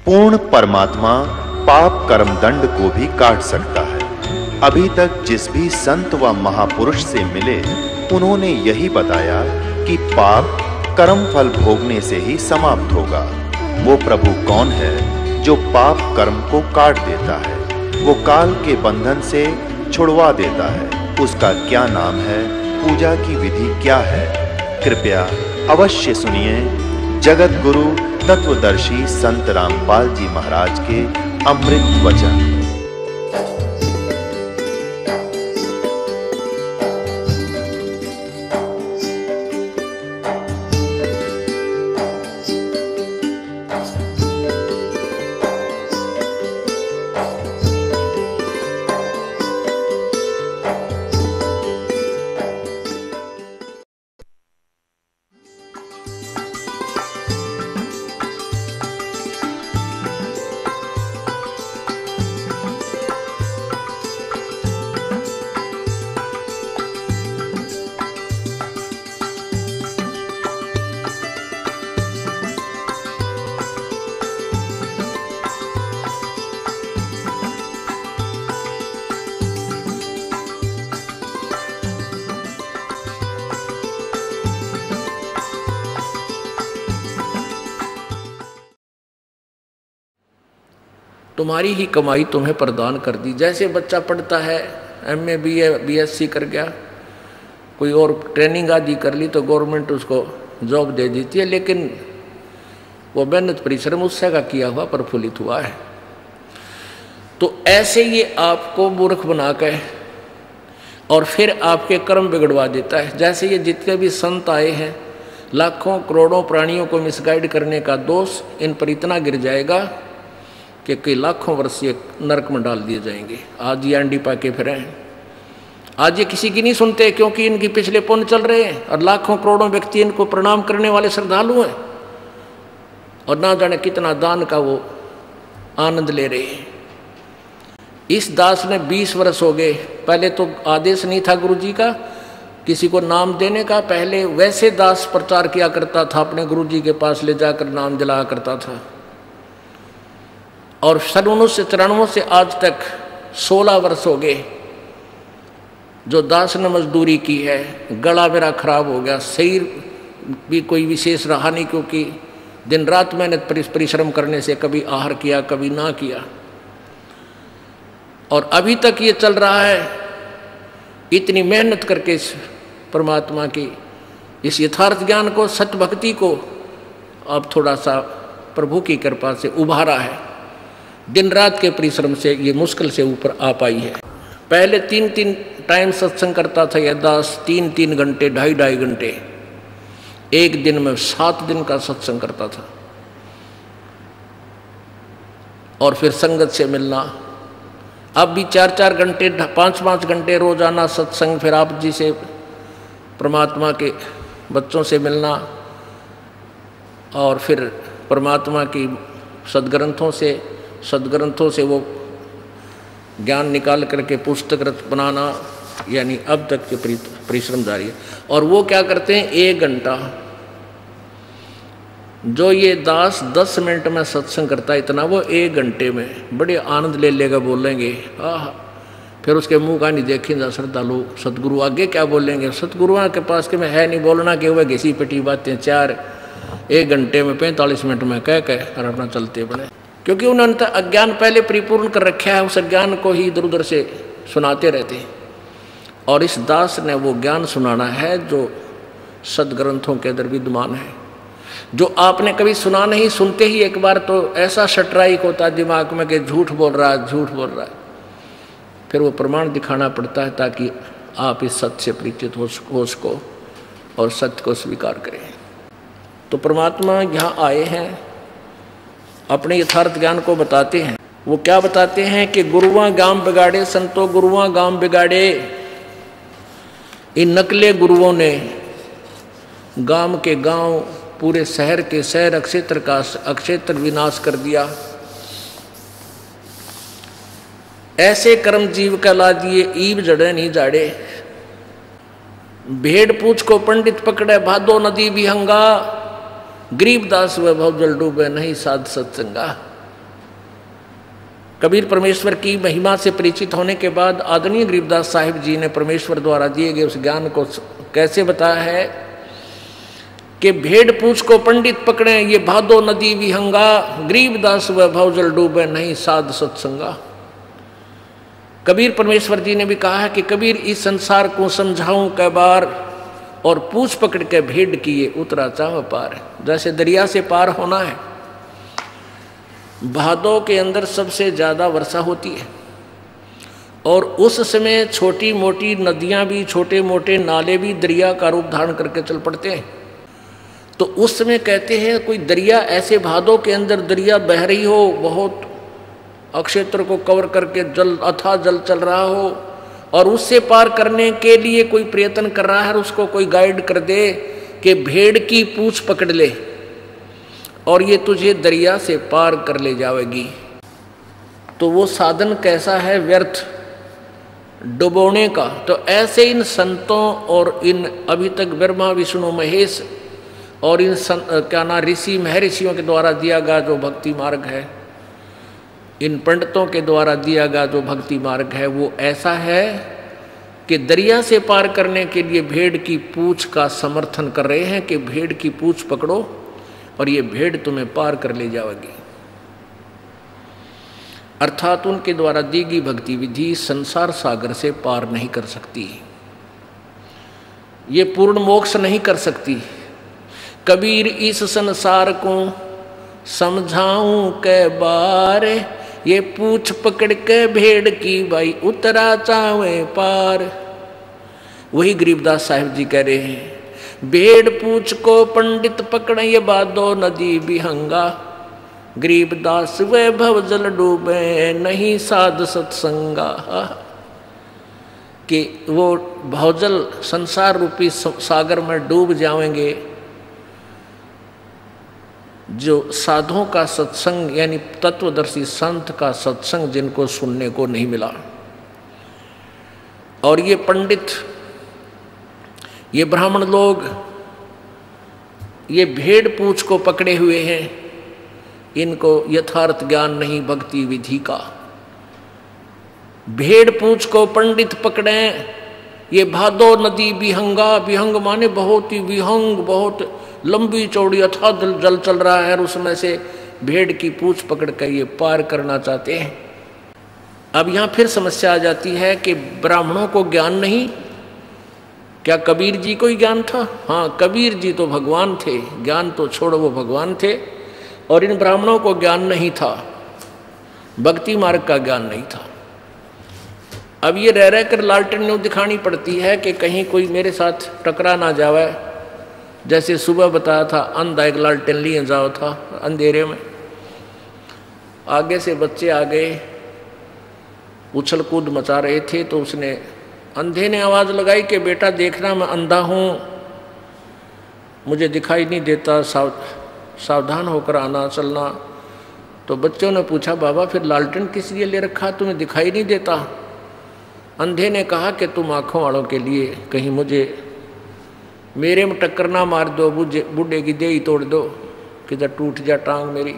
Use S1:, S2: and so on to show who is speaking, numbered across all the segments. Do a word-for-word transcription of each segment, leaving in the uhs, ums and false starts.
S1: पूर्ण परमात्मा पाप कर्म दंड को भी काट सकता है। अभी तक जिस भी संत व महापुरुष से मिले, उन्होंने यही बताया कि पाप कर्म फल भोगने से ही समाप्त होगा। वो प्रभु कौन है जो पाप कर्म को काट देता है, वो काल के बंधन से छुड़वा देता है। उसका क्या नाम है, पूजा की विधि क्या है? कृपया अवश्य सुनिए जगत गुरु तत्वदर्शी संत रामपाल जी महाराज के अमृत वचन।
S2: तुम्हारी ही कमाई तुम्हें प्रदान कर दी। जैसे बच्चा पढ़ता है, M A B A B S C कर गया, कोई और ट्रेनिंग आदि कर ली तो गवर्नमेंट उसको जॉब दे देती है, लेकिन वो मेहनत परिश्रम उससे का किया हुआ प्रफुल्लित हुआ है। तो ऐसे ये आपको मूर्ख बना के और फिर आपके कर्म बिगड़वा देता है। जैसे ये जितने भी संत आए हैं, लाखों करोड़ों प्राणियों को मिसगाइड करने का दोष इन पर इतना गिर जाएगा कि कई लाखों वर्ष ये नरक में डाल दिए जाएंगे। आज ये अंडी पाके फिरे हैं, आज ये किसी की नहीं सुनते क्योंकि इनकी पिछले पुण्य चल रहे हैं और लाखों करोड़ों व्यक्ति इनको प्रणाम करने वाले श्रद्धालु हैं और ना जाने कितना दान का वो आनंद ले रहे हैं। इस दास ने बीस वर्ष हो गए, पहले तो आदेश नहीं था गुरु जी का किसी को नाम देने का, पहले वैसे दास प्रचार किया करता था, अपने गुरु जी के पास ले जाकर नाम दिलाया करता था। और सन उन्नीस सौ तिरानवे से आज तक सोलह वर्ष हो गए जो दास ने मजदूरी की है। गला मेरा खराब हो गया, शरीर भी कोई विशेष रहा नहीं, क्योंकि दिन रात मेहनत परिश्रम करने से कभी आहार किया कभी ना किया, और अभी तक ये चल रहा है। इतनी मेहनत करके इस परमात्मा की इस यथार्थ ज्ञान को, सत्य भक्ति को अब थोड़ा सा प्रभु की कृपा से उभारा है। दिन रात के परिश्रम से ये मुश्किल से ऊपर आ पाई है। पहले तीन तीन टाइम सत्संग करता था यह दास, तीन तीन घंटे ढाई ढाई घंटे, एक दिन में सात दिन का सत्संग करता था। और फिर संगत से मिलना, अब भी चार चार घंटे पाँच पाँच घंटे रोजाना सत्संग, फिर आप जी से परमात्मा के बच्चों से मिलना, और फिर परमात्मा की सदग्रंथों से सदग्रंथों से वो ज्ञान निकाल करके पुस्तक रच बनाना, यानी अब तक के परिश्रम जारी है। और वो क्या करते हैं, एक घंटा जो ये दास दस मिनट में सत्संग करता है, इतना वो एक घंटे में बड़े आनंद ले लेगा बोलेंगे। आह, फिर उसके मुंह का नहीं देखेंगे श्रद्धालु, सतगुरु आगे क्या बोलेंगे। सतगुरुओं के पास के में है नहीं बोलना कि वह घिसी पिटी बातें चार एक घंटे में पैंतालीस मिनट में कह कह और अपना चलते बने, क्योंकि उन्होंने अज्ञान पहले परिपूर्ण कर रखा है, उस अज्ञान को ही इधर उधर से सुनाते रहते हैं। और इस दास ने वो ज्ञान सुनाना है जो सदग्रंथों के अंदर विद्यमान है, जो आपने कभी सुना नहीं। सुनते ही एक बार तो ऐसा स्ट्राइक होता है दिमाग में कि झूठ बोल रहा है झूठ बोल रहा है, फिर वो प्रमाण दिखाना पड़ता है ताकि आप इस सत्य से परिचित हो सको और सत्य को स्वीकार करें। तो परमात्मा यहाँ आए हैं, अपने यथार्थ ज्ञान को बताते हैं। वो क्या बताते हैं कि गुरुआं गांव बिगाड़े संतो गुरुआं गांव बिगाड़े। इन नकले गुरुओं ने गांव के गांव, पूरे शहर के शहर, अक्षेत्र का अक्षेत्र विनाश कर दिया। ऐसे कर्म जीव कहला दिए, ईब जड़े नहीं जाड़े। भेड़ पूछ को पंडित पकड़े, भादो नदी विहंगा। गरीबदास वैभव जल डूबे, नहीं साध सत्संगा। कबीर परमेश्वर की महिमा से परिचित होने के बाद आदरणीय गरीबदास साहिब जी ने परमेश्वर द्वारा दिए गए उस ज्ञान को कैसे बताया है कि भेड़ पूछ को पंडित पकड़े, ये भादो नदी विहंगा, गरीबदास व भवजल डूबे नहीं साध सत्संगा। कबीर परमेश्वर जी ने भी कहा है कि कबीर इस संसार को समझाऊं कै बार, और पूछ पकड़ के भेड़ किए उतरा चाव पार। जैसे दरिया से पार होना है, भादों के अंदर सबसे ज़्यादा वर्षा होती है और उस समय छोटी मोटी नदियां भी, छोटे मोटे नाले भी दरिया का रूप धारण करके चल पड़ते हैं। तो उस समय कहते हैं कोई दरिया ऐसे भादों के अंदर दरिया बह रही हो, बहुत अक्षेत्र को कवर करके जल अथाह जल चल रहा हो, और उससे पार करने के लिए कोई प्रयत्न कर रहा है, उसको कोई गाइड कर दे कि भेड़ की पूंछ पकड़ ले और ये तुझे दरिया से पार कर ले जाएगी। तो वो साधन कैसा है? व्यर्थ, डुबोने का। तो ऐसे इन संतों और इन अभी तक ब्रह्मा विष्णु महेश और इन सं, क्या ना ऋषि महर्षियों के द्वारा दिया गया जो भक्ति मार्ग है, इन पंडितों के द्वारा दिया गया जो भक्ति मार्ग है, वो ऐसा है कि दरिया से पार करने के लिए भेड़ की पूंछ का समर्थन कर रहे हैं कि भेड़ की पूंछ पकड़ो और ये भेड़ तुम्हें पार कर ले जाएगी। अर्थात उनके द्वारा दी गई भक्ति विधि संसार सागर से पार नहीं कर सकती, ये पूर्ण मोक्ष नहीं कर सकती। कबीर इस संसार को समझाऊं कै बार, ये पूछ पकड़ के भेड़ की भाई उतरा चावे पार। वही गरीबदास साहिब जी कह रहे हैं, भेड़ पूछ को पंडित पकड़े, ये भादो नदी विहंगा, गरीबदास वैभव जल डूबे नहीं साध सत्संगा। कि वो भवजल संसार रूपी सागर में डूब जाएंगे जो साधुओं का सत्संग यानी तत्वदर्शी संत का सत्संग जिनको सुनने को नहीं मिला। और ये पंडित, ये ब्राह्मण लोग, ये भेड़ पूंछ को पकड़े हुए हैं, इनको यथार्थ ज्ञान नहीं भक्ति विधि का। भेड़ पूंछ को पंडित पकड़े, ये भादो नदी विहंगा, विहंग माने बहुत ही विहंग, बहुत लंबी चौड़ी अथाह जल चल रहा है और उसमें से भेड़ की पूंछ पकड़ कर ये पार करना चाहते हैं। अब यहाँ फिर समस्या आ जाती है कि ब्राह्मणों को ज्ञान नहीं, क्या कबीर जी को ही ज्ञान था? हाँ, कबीर जी तो भगवान थे, ज्ञान तो छोड़ो वो भगवान थे, और इन ब्राह्मणों को ज्ञान नहीं था, भक्ति मार्ग का ज्ञान नहीं था। अब ये रह रह कर लालटेन न्यू दिखानी पड़ती है कि कहीं कोई मेरे साथ टकरा ना जावे। जैसे सुबह बताया था, अंधा एक लालटेन लिए जाओ था अंधेरे में, आगे से बच्चे आ गए, उछल कूद मचा रहे थे, तो उसने अंधे ने आवाज़ लगाई कि बेटा देखना मैं अंधा हूँ, मुझे दिखाई नहीं देता, साव सावधान होकर आना चलना। तो बच्चों ने पूछा, बाबा फिर लालटेन किस लिए ले रखा, तुम्हें दिखाई नहीं देता? अंधे ने कहा कि तुम आँखों वालों के लिए कहीं मुझे मेरे में टक्कर ना मार दो, बुढ़े बूढ़े की देही तोड़ दो, किधर टूट जा टांग मेरी,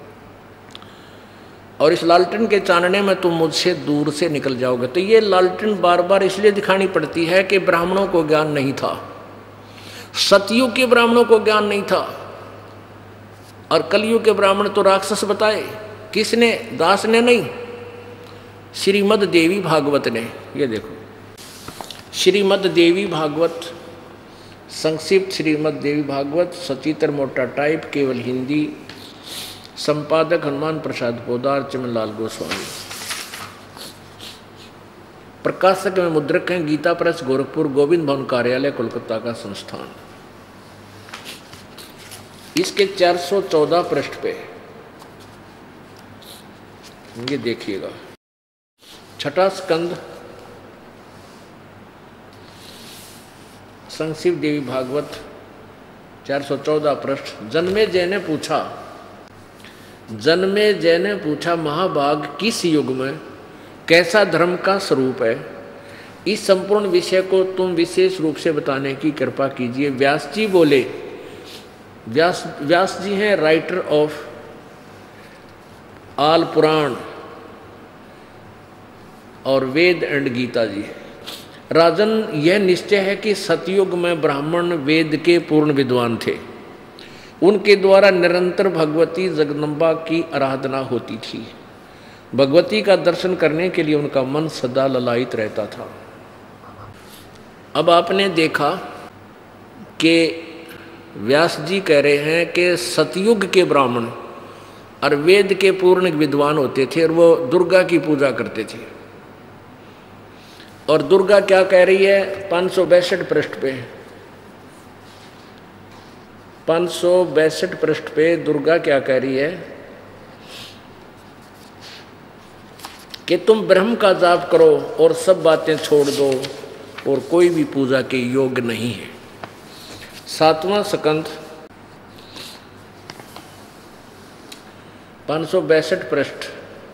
S2: और इस लालटेन के चानने में तुम मुझसे दूर से निकल जाओगे। तो ये लालटेन बार बार इसलिए दिखानी पड़ती है कि ब्राह्मणों को ज्ञान नहीं था, सतयुग के ब्राह्मणों को ज्ञान नहीं था, और कलयुग के ब्राह्मण तो राक्षस बताए। किसने? दास ने नहीं, श्रीमद देवी भागवत ने। ये देखो, श्रीमद देवी भागवत, संक्षिप्त श्रीमद देवी भागवत, सचित्र मोटा टाइप, केवल हिंदी, संपादक हनुमान प्रसाद पोदार, चमनलाल गोस्वामी। प्रकाशक में मुद्रक हैं गीता प्रेस, गोरखपुर, गोविंद भवन कार्यालय, कोलकाता का संस्थान। इसके चार सौ चौदह पृष्ठ पे ये देखिएगा, छठा स्कंद, संक्षिप्त देवी भागवत, चार सौ चौदह पृष्ठ। जन्मे जय ने पूछा, जन्मे जय ने पूछा, महाभाग किस युग में कैसा धर्म का स्वरूप है? इस संपूर्ण विषय को तुम विशेष रूप से बताने की कृपा कीजिए। व्यास जी बोले, व्यास व्यास जी हैं राइटर ऑफ आल पुराण, और वेद एंड गीता जी। राजन, यह निश्चय है कि सतयुग में ब्राह्मण वेद के पूर्ण विद्वान थे। उनके द्वारा निरंतर भगवती जगदम्बा की आराधना होती थी। भगवती का दर्शन करने के लिए उनका मन सदा ललायित रहता था। अब आपने देखा कि व्यास जी कह रहे हैं कि सतयुग के ब्राह्मण और वेद के पूर्ण विद्वान होते थे और वो दुर्गा की पूजा करते थे। और दुर्गा क्या कह रही है पाँच सौ बैसठ पृष्ठ पे, पाँच सौ बैसठ पृष्ठ पे दुर्गा क्या कह रही है कि तुम ब्रह्म का जाप करो और सब बातें छोड़ दो और कोई भी पूजा के योग्य नहीं है। सातवां स्कंध पाँच सौ बैसठ पृष्ठ।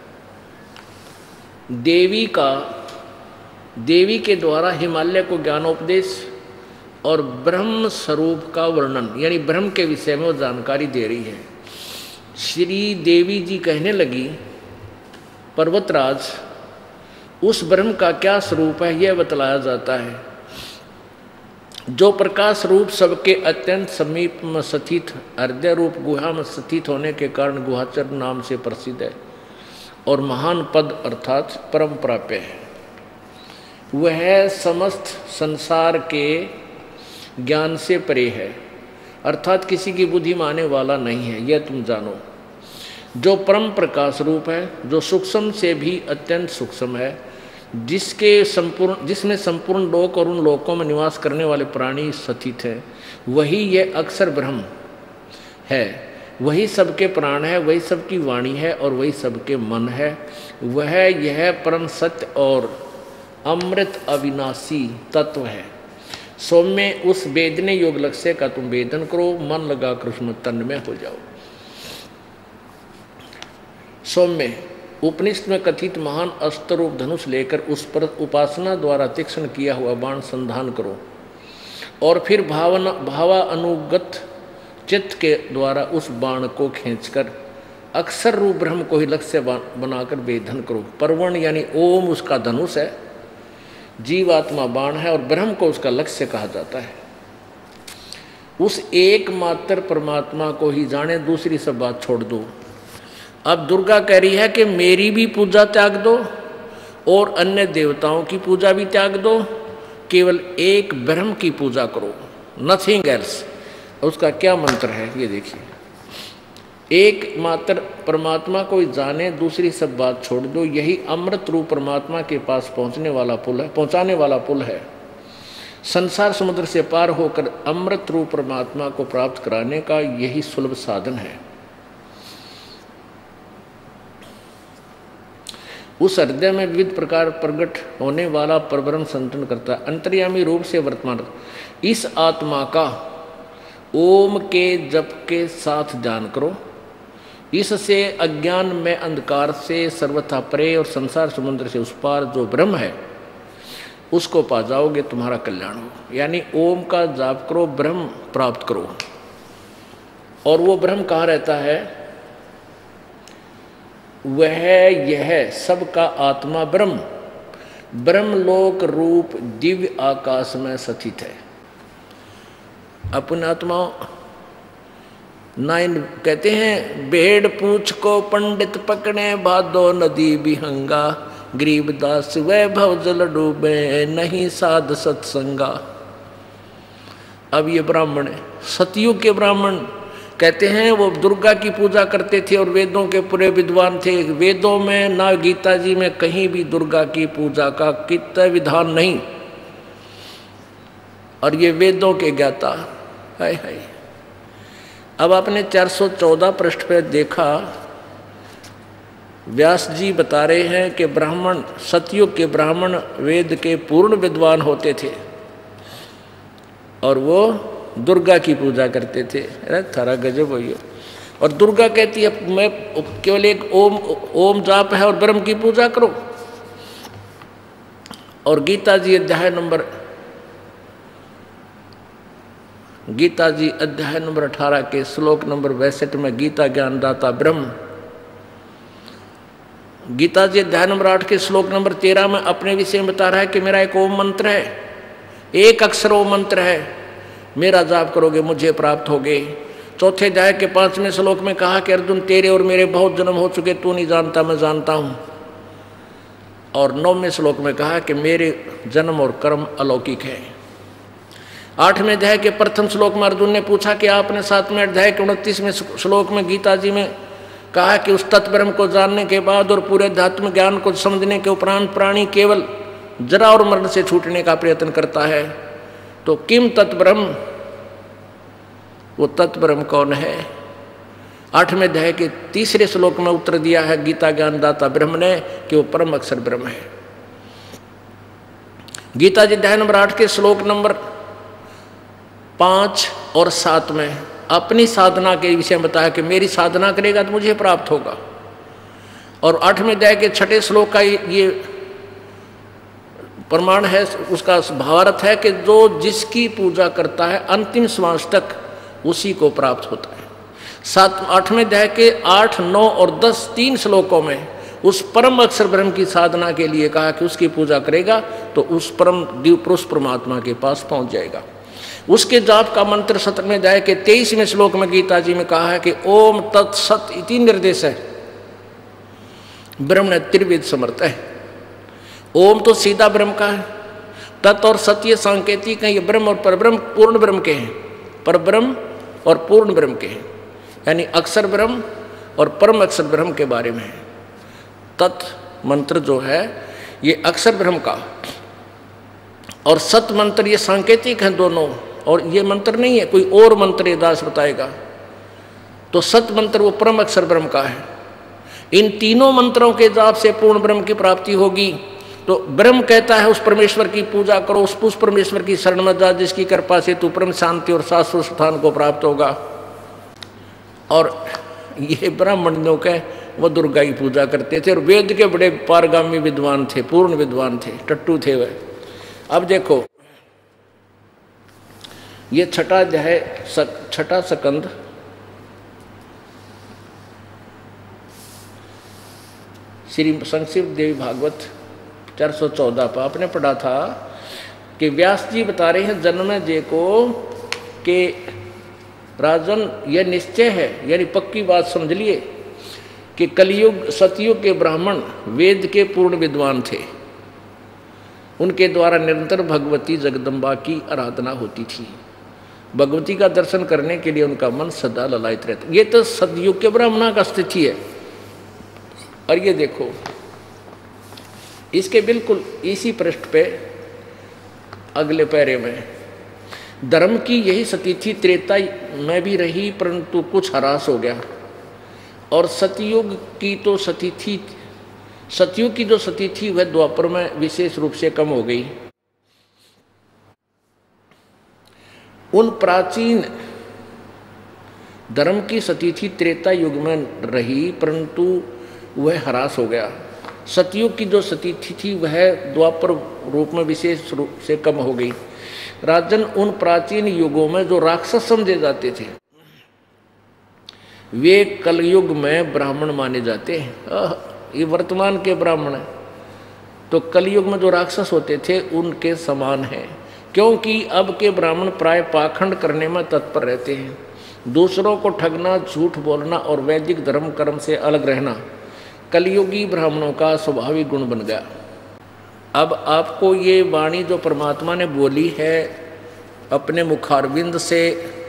S2: देवी का देवी के द्वारा हिमालय को ज्ञानोपदेश और ब्रह्म स्वरूप का वर्णन, यानी ब्रह्म के विषय में वो जानकारी दे रही है। श्री देवी जी कहने लगी, पर्वतराज, उस ब्रह्म का क्या स्वरूप है यह बतलाया जाता है, जो प्रकाश रूप सबके अत्यंत समीप में स्थित हृदय रूप गुहा में स्थित होने के कारण गुहाचर नाम से प्रसिद्ध है और महान पद अर्थात परम प्राप्य है। वह समस्त संसार के ज्ञान से परे है, अर्थात किसी की बुद्धि माने वाला नहीं है, यह तुम जानो। जो परम प्रकाश रूप है, जो सूक्ष्म से भी अत्यंत सूक्ष्म है, जिसके संपूर्ण जिसमें संपूर्ण लोक और उन लोकों में निवास करने वाले प्राणी स्थित हैं, वही यह अक्षर ब्रह्म है। वही सबके प्राण है, वही सबकी वाणी है और वही सबके मन है। वह यह परम सत्य और अमृत अविनाशी तत्व है। सौम्य उस वेदने योग लक्ष्य का तुम वेदन करो, मन लगा कृष्ण तन में हो जाओ। सौम्य उपनिषद में कथित महान अस्त्र रूप धनुष लेकर उस पर उपासना द्वारा तीक्ष्ण किया हुआ बाण संधान करो और फिर भावना भावा अनुगत चित्त के द्वारा उस बाण को खींचकर अक्षर रूप ब्रह्म को ही लक्ष्य बनाकर वेधन करो। परवर्ण यानी ओम उसका धनुष है, जीवात्मा बाण है और ब्रह्म को उसका लक्ष्य कहा जाता है। उस एकमात्र परमात्मा को ही जाने, दूसरी सब बात छोड़ दो। अब दुर्गा कह रही है कि मेरी भी पूजा त्याग दो और अन्य देवताओं की पूजा भी त्याग दो, केवल एक ब्रह्म की पूजा करो, नथिंग एल्स। उसका क्या मंत्र है ये देखिए, एक मात्र परमात्मा को जाने, दूसरी सब बात छोड़ दो। यही अमृत रूप परमात्मा के पास पहुंचने वाला पुल है, पहुंचाने वाला पुल है। संसार समुद्र से पार होकर अमृत रूप परमात्मा को प्राप्त कराने का यही सुलभ साधन है। उस हृदय में विविध प्रकार प्रकट होने वाला परब्रह्म संतन करता है, अंतर्यामी रूप से वर्तमान। इस आत्मा का ओम के जप के साथ ध्यान करो, इससे अज्ञान में अंधकार से सर्वथा परे और संसार समुद्र से उस पार जो ब्रह्म है उसको पा जाओगे, तुम्हारा कल्याण हो। यानी ओम का जाप करो, ब्रह्म प्राप्त करो। और वो ब्रह्म कहाँ रहता है? वह यह सबका आत्मा ब्रह्म ब्रह्मलोक रूप दिव्य आकाश में स्थित है। अपने आत्मा नाइन कहते हैं, भेड़ पूछ को पंडित पकड़े, भादो नदी बिहंगा, गरीबदास वैभव जल डूबे, नहीं साध सत्संगा। अब ये ब्राह्मण है, सतयुग के ब्राह्मण कहते हैं, वो दुर्गा की पूजा करते थे और वेदों के पूरे विद्वान थे। वेदों में ना गीता जी में कहीं भी दुर्गा की पूजा का कितना विधान नहीं, और ये वेदों के ज्ञाता। हाय हाय। अब आपने चार सौ चौदह पृष्ठ पे देखा, व्यास जी बता रहे हैं कि ब्राह्मण, सतयुग के ब्राह्मण वेद के पूर्ण विद्वान होते थे और वो दुर्गा की पूजा करते थे। अरे थारा गजब हो। और दुर्गा कहती है मैं केवल एक ओम ओम जाप है और ब्रह्म की पूजा करो। और गीता जी अध्याय नंबर गीता जी अध्याय नंबर अठारह के श्लोक नंबर बैसठ में, गीता ज्ञान दाता ब्रह्म गीता जी अध्याय नंबर आठ के श्लोक नंबर तेरह में अपने विषय में बता रहा है कि मेरा एक ओम मंत्र है, एक अक्षर ओम मंत्र है, मेरा जाप करोगे मुझे प्राप्त होगे। चौथे अध्याय के पांचवें श्लोक में कहा कि अर्जुन तेरे और मेरे बहुत जन्म हो चुके, तू नहीं जानता मैं जानता हूँ। और नौवें श्लोक में कहा कि मेरे जन्म और कर्म अलौकिक है। आठवें अध्याय के प्रथम श्लोक में अर्जुन ने पूछा कि आपने सातवें अध्याय के उनतीसवें श्लोक में गीता जी में कहा कि उस तत्ब्रह्म को जानने के बाद और पूरे अध्यात्म ज्ञान को समझने के उपरांत प्राणी केवल जरा और मरण से छूटने का प्रयत्न करता है। तो किम तत्ब्रह्म, वो तत्ब्रह्म कौन है? आठवें अध्याय के तीसरे श्लोक में उत्तर दिया है गीता ज्ञानदाता ब्रह्म ने कि वो परम अक्षर ब्रह्म है। गीता जी अध्याय नंबर आठ के श्लोक नंबर पांच और सात में अपनी साधना के विषय में बताया कि मेरी साधना करेगा तो मुझे प्राप्त होगा। और आठवें अध्याय के छठे श्लोक का ये प्रमाण है, उसका भावार्थ है कि जो जिसकी पूजा करता है अंतिम श्वास तक उसी को प्राप्त होता है। सात आठवें अध्याय के आठ नौ और दस तीन श्लोकों में उस परम अक्षर ब्रह्म की साधना के लिए कहा कि उसकी पूजा करेगा तो उस परम दिव्य पुरुष परमात्मा के पास पहुंच जाएगा। उसके जाप का मंत्र सत्रहवें अध्याय के तेईसवें श्लोक में गीता जी में कहा है कि ओम तत्सत इति निर्देश है। ब्रह्म ने त्रिविध समर्थ है। ओम तो सीधा ब्रह्म का है, तत् और सत्य सांकेतिक है, ये ब्रह्म और परब्रह्म पूर्ण ब्रह्म के हैं, परब्रह्म और पूर्ण ब्रह्म के हैं, यानी अक्षर ब्रह्म और परम अक्षर ब्रह्म के बारे में है। तत् मंत्र जो है ये अक्षर ब्रह्म का, और सत मंत्र ये सांकेतिक हैं दोनों, और ये मंत्र नहीं है कोई और मंत्र ये दास बताएगा। तो सत मंत्र वो परम अक्षर ब्रह्म का है। इन तीनों मंत्रों के जाप से पूर्ण ब्रह्म की प्राप्ति होगी। तो ब्रह्म कहता है उस परमेश्वर की पूजा करो, उस उस परमेश्वर की शरण में जा जिसकी कृपा से तू परम शांति और शाश्वत स्थान को प्राप्त होगा। और ये ब्राह्मण जो के वो दुर्गा की पूजा करते थे और वेद के बड़े पारगामी विद्वान थे, पूर्ण विद्वान थे, टट्टू थे वह। अब देखो ये छठा अध्याय छठा सकंद श्री संक्षिप्त देवी भागवत चार सौ चौदह पर आपने पढ़ा था कि व्यास जी बता रहे हैं जन्मेजय को कि राजन यह निश्चय है, यानी पक्की बात समझ लिए कि कलयुग सतयुग के ब्राह्मण वेद के पूर्ण विद्वान थे। उनके द्वारा निरंतर भगवती जगदम्बा की आराधना होती थी। भगवती का दर्शन करने के लिए उनका मन सदा ललायित रहता। ये तो सतयुग के ब्राह्मणों का स्थिति है। और ये देखो इसके बिल्कुल इसी पृष्ठ पे अगले पैरे में धर्म की यही स्थिति त्रेता में भी रही परंतु कुछ ह्रास हो गया, और सतयुग की तो स्थिति सतयुग की जो स्थिति थी वह द्वापर में विशेष रूप से कम हो गई। उन प्राचीन धर्म की स्थिति त्रेता युग में रही परंतु वह ह्रास हो गया। सतयुग की जो स्थिति थी वह द्वापर रूप में विशेष रूप से कम हो गई। राजन उन प्राचीन युगों में जो राक्षस समझे जाते थे वे कलयुग में ब्राह्मण माने जाते हैं। ये वर्तमान के ब्राह्मण है तो कलयुग में जो राक्षस होते थे उनके समान है, क्योंकि अब के ब्राह्मण प्राय पाखंड करने में तत्पर रहते हैं। दूसरों को ठगना, झूठ बोलना और वैदिक धर्म कर्म से अलग रहना कलयुगी ब्राह्मणों का स्वाभाविक गुण बन गया। अब आपको ये वाणी जो परमात्मा ने बोली है अपने मुखारविंद से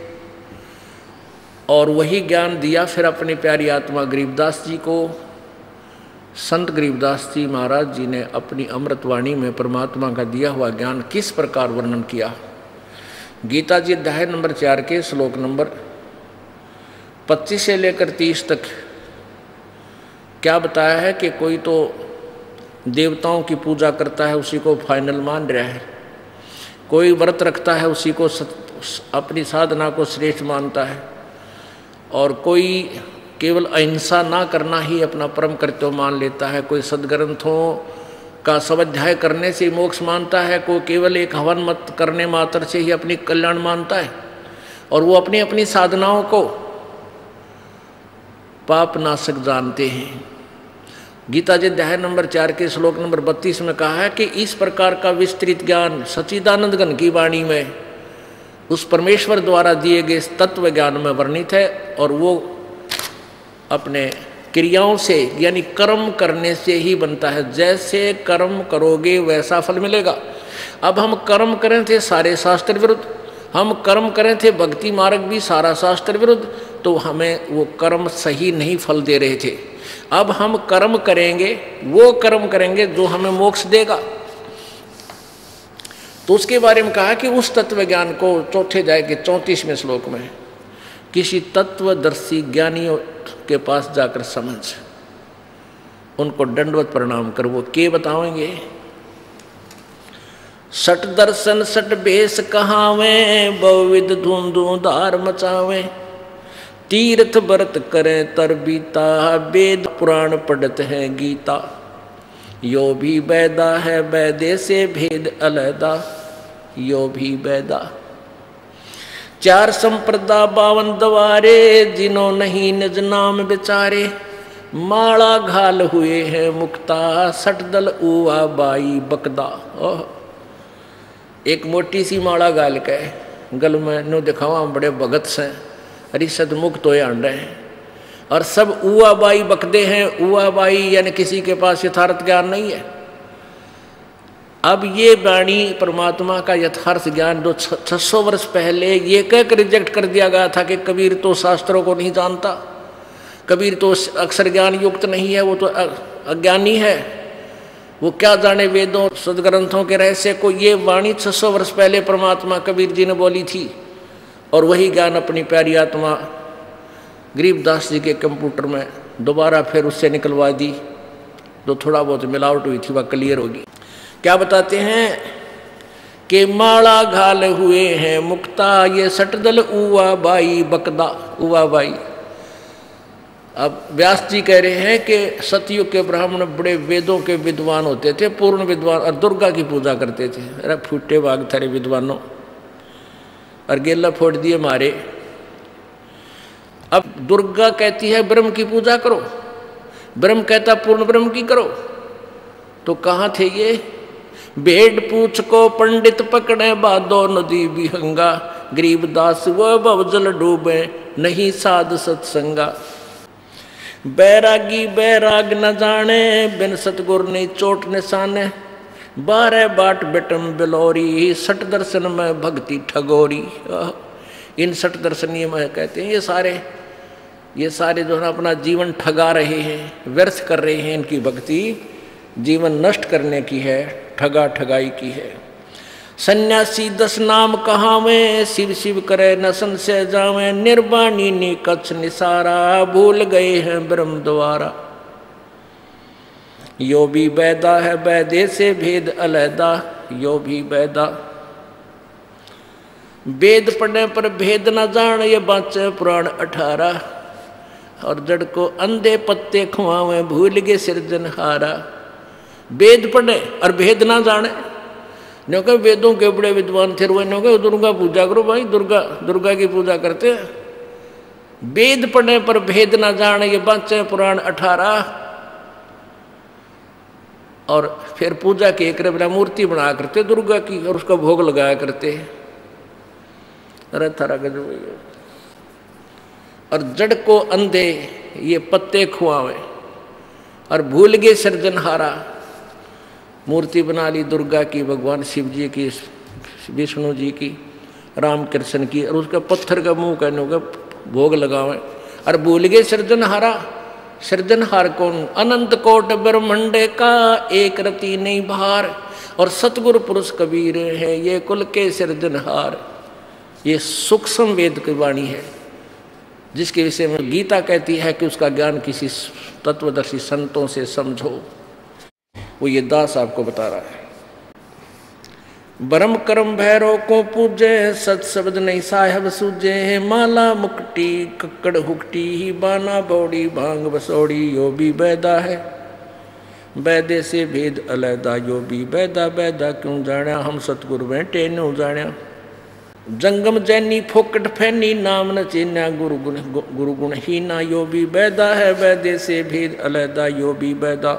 S2: और वही ज्ञान दिया फिर अपनी प्यारी आत्मा गरीबदास जी को, संत गरीबदास जी महाराज जी ने अपनी अमृतवाणी में परमात्मा का दिया हुआ ज्ञान किस प्रकार वर्णन किया। गीता जी अध्याय नंबर चार के श्लोक नंबर पच्चीस से लेकर तीस तक क्या बताया है कि कोई तो देवताओं की पूजा करता है उसी को फाइनल मान रहा है, कोई व्रत रखता है उसी को अपनी साधना को श्रेष्ठ मानता है, और कोई केवल अहिंसा ना करना ही अपना परम कर्तव्य मान लेता है, कोई सदग्रंथों का स्वाध्याय करने से मोक्ष मानता है, कोई केवल एक हवन मत करने मात्र से ही अपनी कल्याण मानता है, और वो अपनी अपनी साधनाओं को पाप नाशक जानते हैं। गीता जी अध्याय नंबर चार के श्लोक नंबर बत्तीस में कहा है कि इस प्रकार का विस्तृत ज्ञान सच्चिदानंद घन की वाणी में उस परमेश्वर द्वारा दिए गए तत्व ज्ञान में वर्णित है, और वो अपने क्रियाओं से यानी कर्म करने से ही बनता है। जैसे कर्म करोगे वैसा फल मिलेगा। अब हम कर्म करें थे सारे शास्त्र विरुद्ध, हम कर्म करें थे भक्ति मार्ग भी सारा शास्त्र विरुद्ध, तो हमें वो कर्म सही नहीं फल दे रहे थे। अब हम कर्म करेंगे, वो कर्म करेंगे जो हमें मोक्ष देगा। तो उसके बारे में कहा कि उस तत्व ज्ञान को चौथे अध्याय के चौंतीसवें श्लोक में किसी तत्वदर्शी ज्ञानियों के पास जाकर समझ, उनको दंडवत प्रणाम कर। वो के बताएंगे, सट दर्शन सट बेस कहावे, बहुविध धूंधू धार मचावे, तीर्थ व्रत करें तर बीता, वेद पुराण पढ़त है गीता, यो भी बैदा है वैदे से भेद अलैदा, यो भी बैदा। चार संप्रदा बावन द्वारे, जिन्हों नहीं निज नाम बिचारे, माला घाल हुए हैं मुक्ता, सट दल उआ बाई बकदा। ओह, एक मोटी सी माला गाल के गल में नो दिखावा बड़े भगत से अरिषद मुक्त हो आंड रहे हैं, और सब उआ बाई बकदे हैं। उआ बाई यानी किसी के पास यथार्थ ज्ञान नहीं है। अब ये वाणी परमात्मा का यथार्थ ज्ञान जो छह सौ वर्ष पहले ये कहकर रिजेक्ट कर दिया गया था कि कबीर तो शास्त्रों को नहीं जानता, कबीर तो अक्षर ज्ञान युक्त नहीं है, वो तो अज्ञानी है, वो क्या जाने वेदों सदग्रंथों के रहस्य को। ये वाणी छह सौ वर्ष पहले परमात्मा कबीर जी ने बोली थी, और वही ज्ञान अपनी प्यारी आत्मा गरीबदास जी के कंप्यूटर में दोबारा फिर उससे निकलवा दी। जो थोड़ा बहुत मिलावट हुई थी वह क्लियर होगी। क्या बताते हैं कि माला घाल हुए हैं मुक्ता, ये सटदल उआ बाई बकदा। उआ बाई, अब व्यास जी कह रहे हैं कि सतयुग के ब्राह्मण बड़े वेदों के विद्वान होते थे, पूर्ण विद्वान, और दुर्गा की पूजा करते थे। अरे फूटे भाग थारे विद्वानों, और गेला फोड़ दिए मारे। अब दुर्गा कहती है ब्रह्म की पूजा करो, ब्रह्म कहता पूर्ण ब्रह्म की करो। तो कहाँ थे ये? भेड़ पूछ को पंडित पकड़े, बादो नदी विहंगा, गरीबदास वो भवजल डूबे, नहीं साध सत्संगा। बैरागी बैराग न जाने, बिन सतगुर नहीं चोट निशाने, बारह बाट बेटम बिलोरी, सठ दर्शन में भक्ति ठगोरी। इन सठ दर्शनीय में कहते हैं ये सारे ये सारे जो है अपना जीवन ठगा रहे हैं, व्यर्थ कर रहे हैं। इनकी भक्ति जीवन नष्ट करने की है, ठगा ठगाई की है। सन्यासी दस नाम कहावे, शिव शिव करे न संशय जावे, निर्वाणी नि कच्छ निसारा, भूल गए हैं ब्रह्म द्वारा। यो भी बैदा है बैदे से भेद अलैदा, यो भी बैदा। वेद पढ़ने पर भेद न जान, ये बाचे पुराण अठारह, और जड़ को अंधे पत्ते खुआवे, भूल गए सिरजनहारा। वेद पढ़े और भेद ना जाने, नो कहे वेदों के बड़े विद्वान थे, वो नो कहे दुर्गा पूजा करो भाई, दुर्गा दुर्गा की पूजा करते। वेद पढ़ने पर भेद ना जाने, ये बाचे पुराण अठारह। और फिर पूजा की एक बिना मूर्ति बना करते दुर्गा की, और उसका भोग लगाया करते। अरे थारा गजब। और जड़ को अंधे ये पत्ते खुआवे, और भूल गए सृजनहारा। मूर्ति बना ली दुर्गा की, भगवान शिव जी की, विष्णु जी की, राम कृष्ण की, और उसका पत्थर का मुंह कहने का भोग लगावे। और भूल गए सृजनहारा। सृजनहार कौन? अनंत कोट ब्रह्मंडे का एक रति नहीं भार, और सतगुरु पुरुष कबीर है ये कुल के सृजनहार। ये सूक्ष्म वेद की वाणी है, जिसके विषय में गीता कहती है कि उसका ज्ञान किसी तत्वदर्शी संतों से समझो। वो ये दास आपको बता रहा है। ब्रह्म कर्म भैरव को पूजे, सत शब्द नहीं साहेब सूझे, माला मुक्ति कक्कड़ हुक्टी ही, बाना बौड़ी भांग बसौड़ी, यो भी बैदा है बैदे से भेद अलैदा, यो भी बैदा। बैदा क्यों जाण्या हम सतगुरु बैठे न्यू जाण्या। जंगम जैनी फोकट फैनी नाम न चेन्या गुरु गुण गुरु गुण ही ना यो भी बैदा है वैदे से भेद अलैदा यो भी बैदा।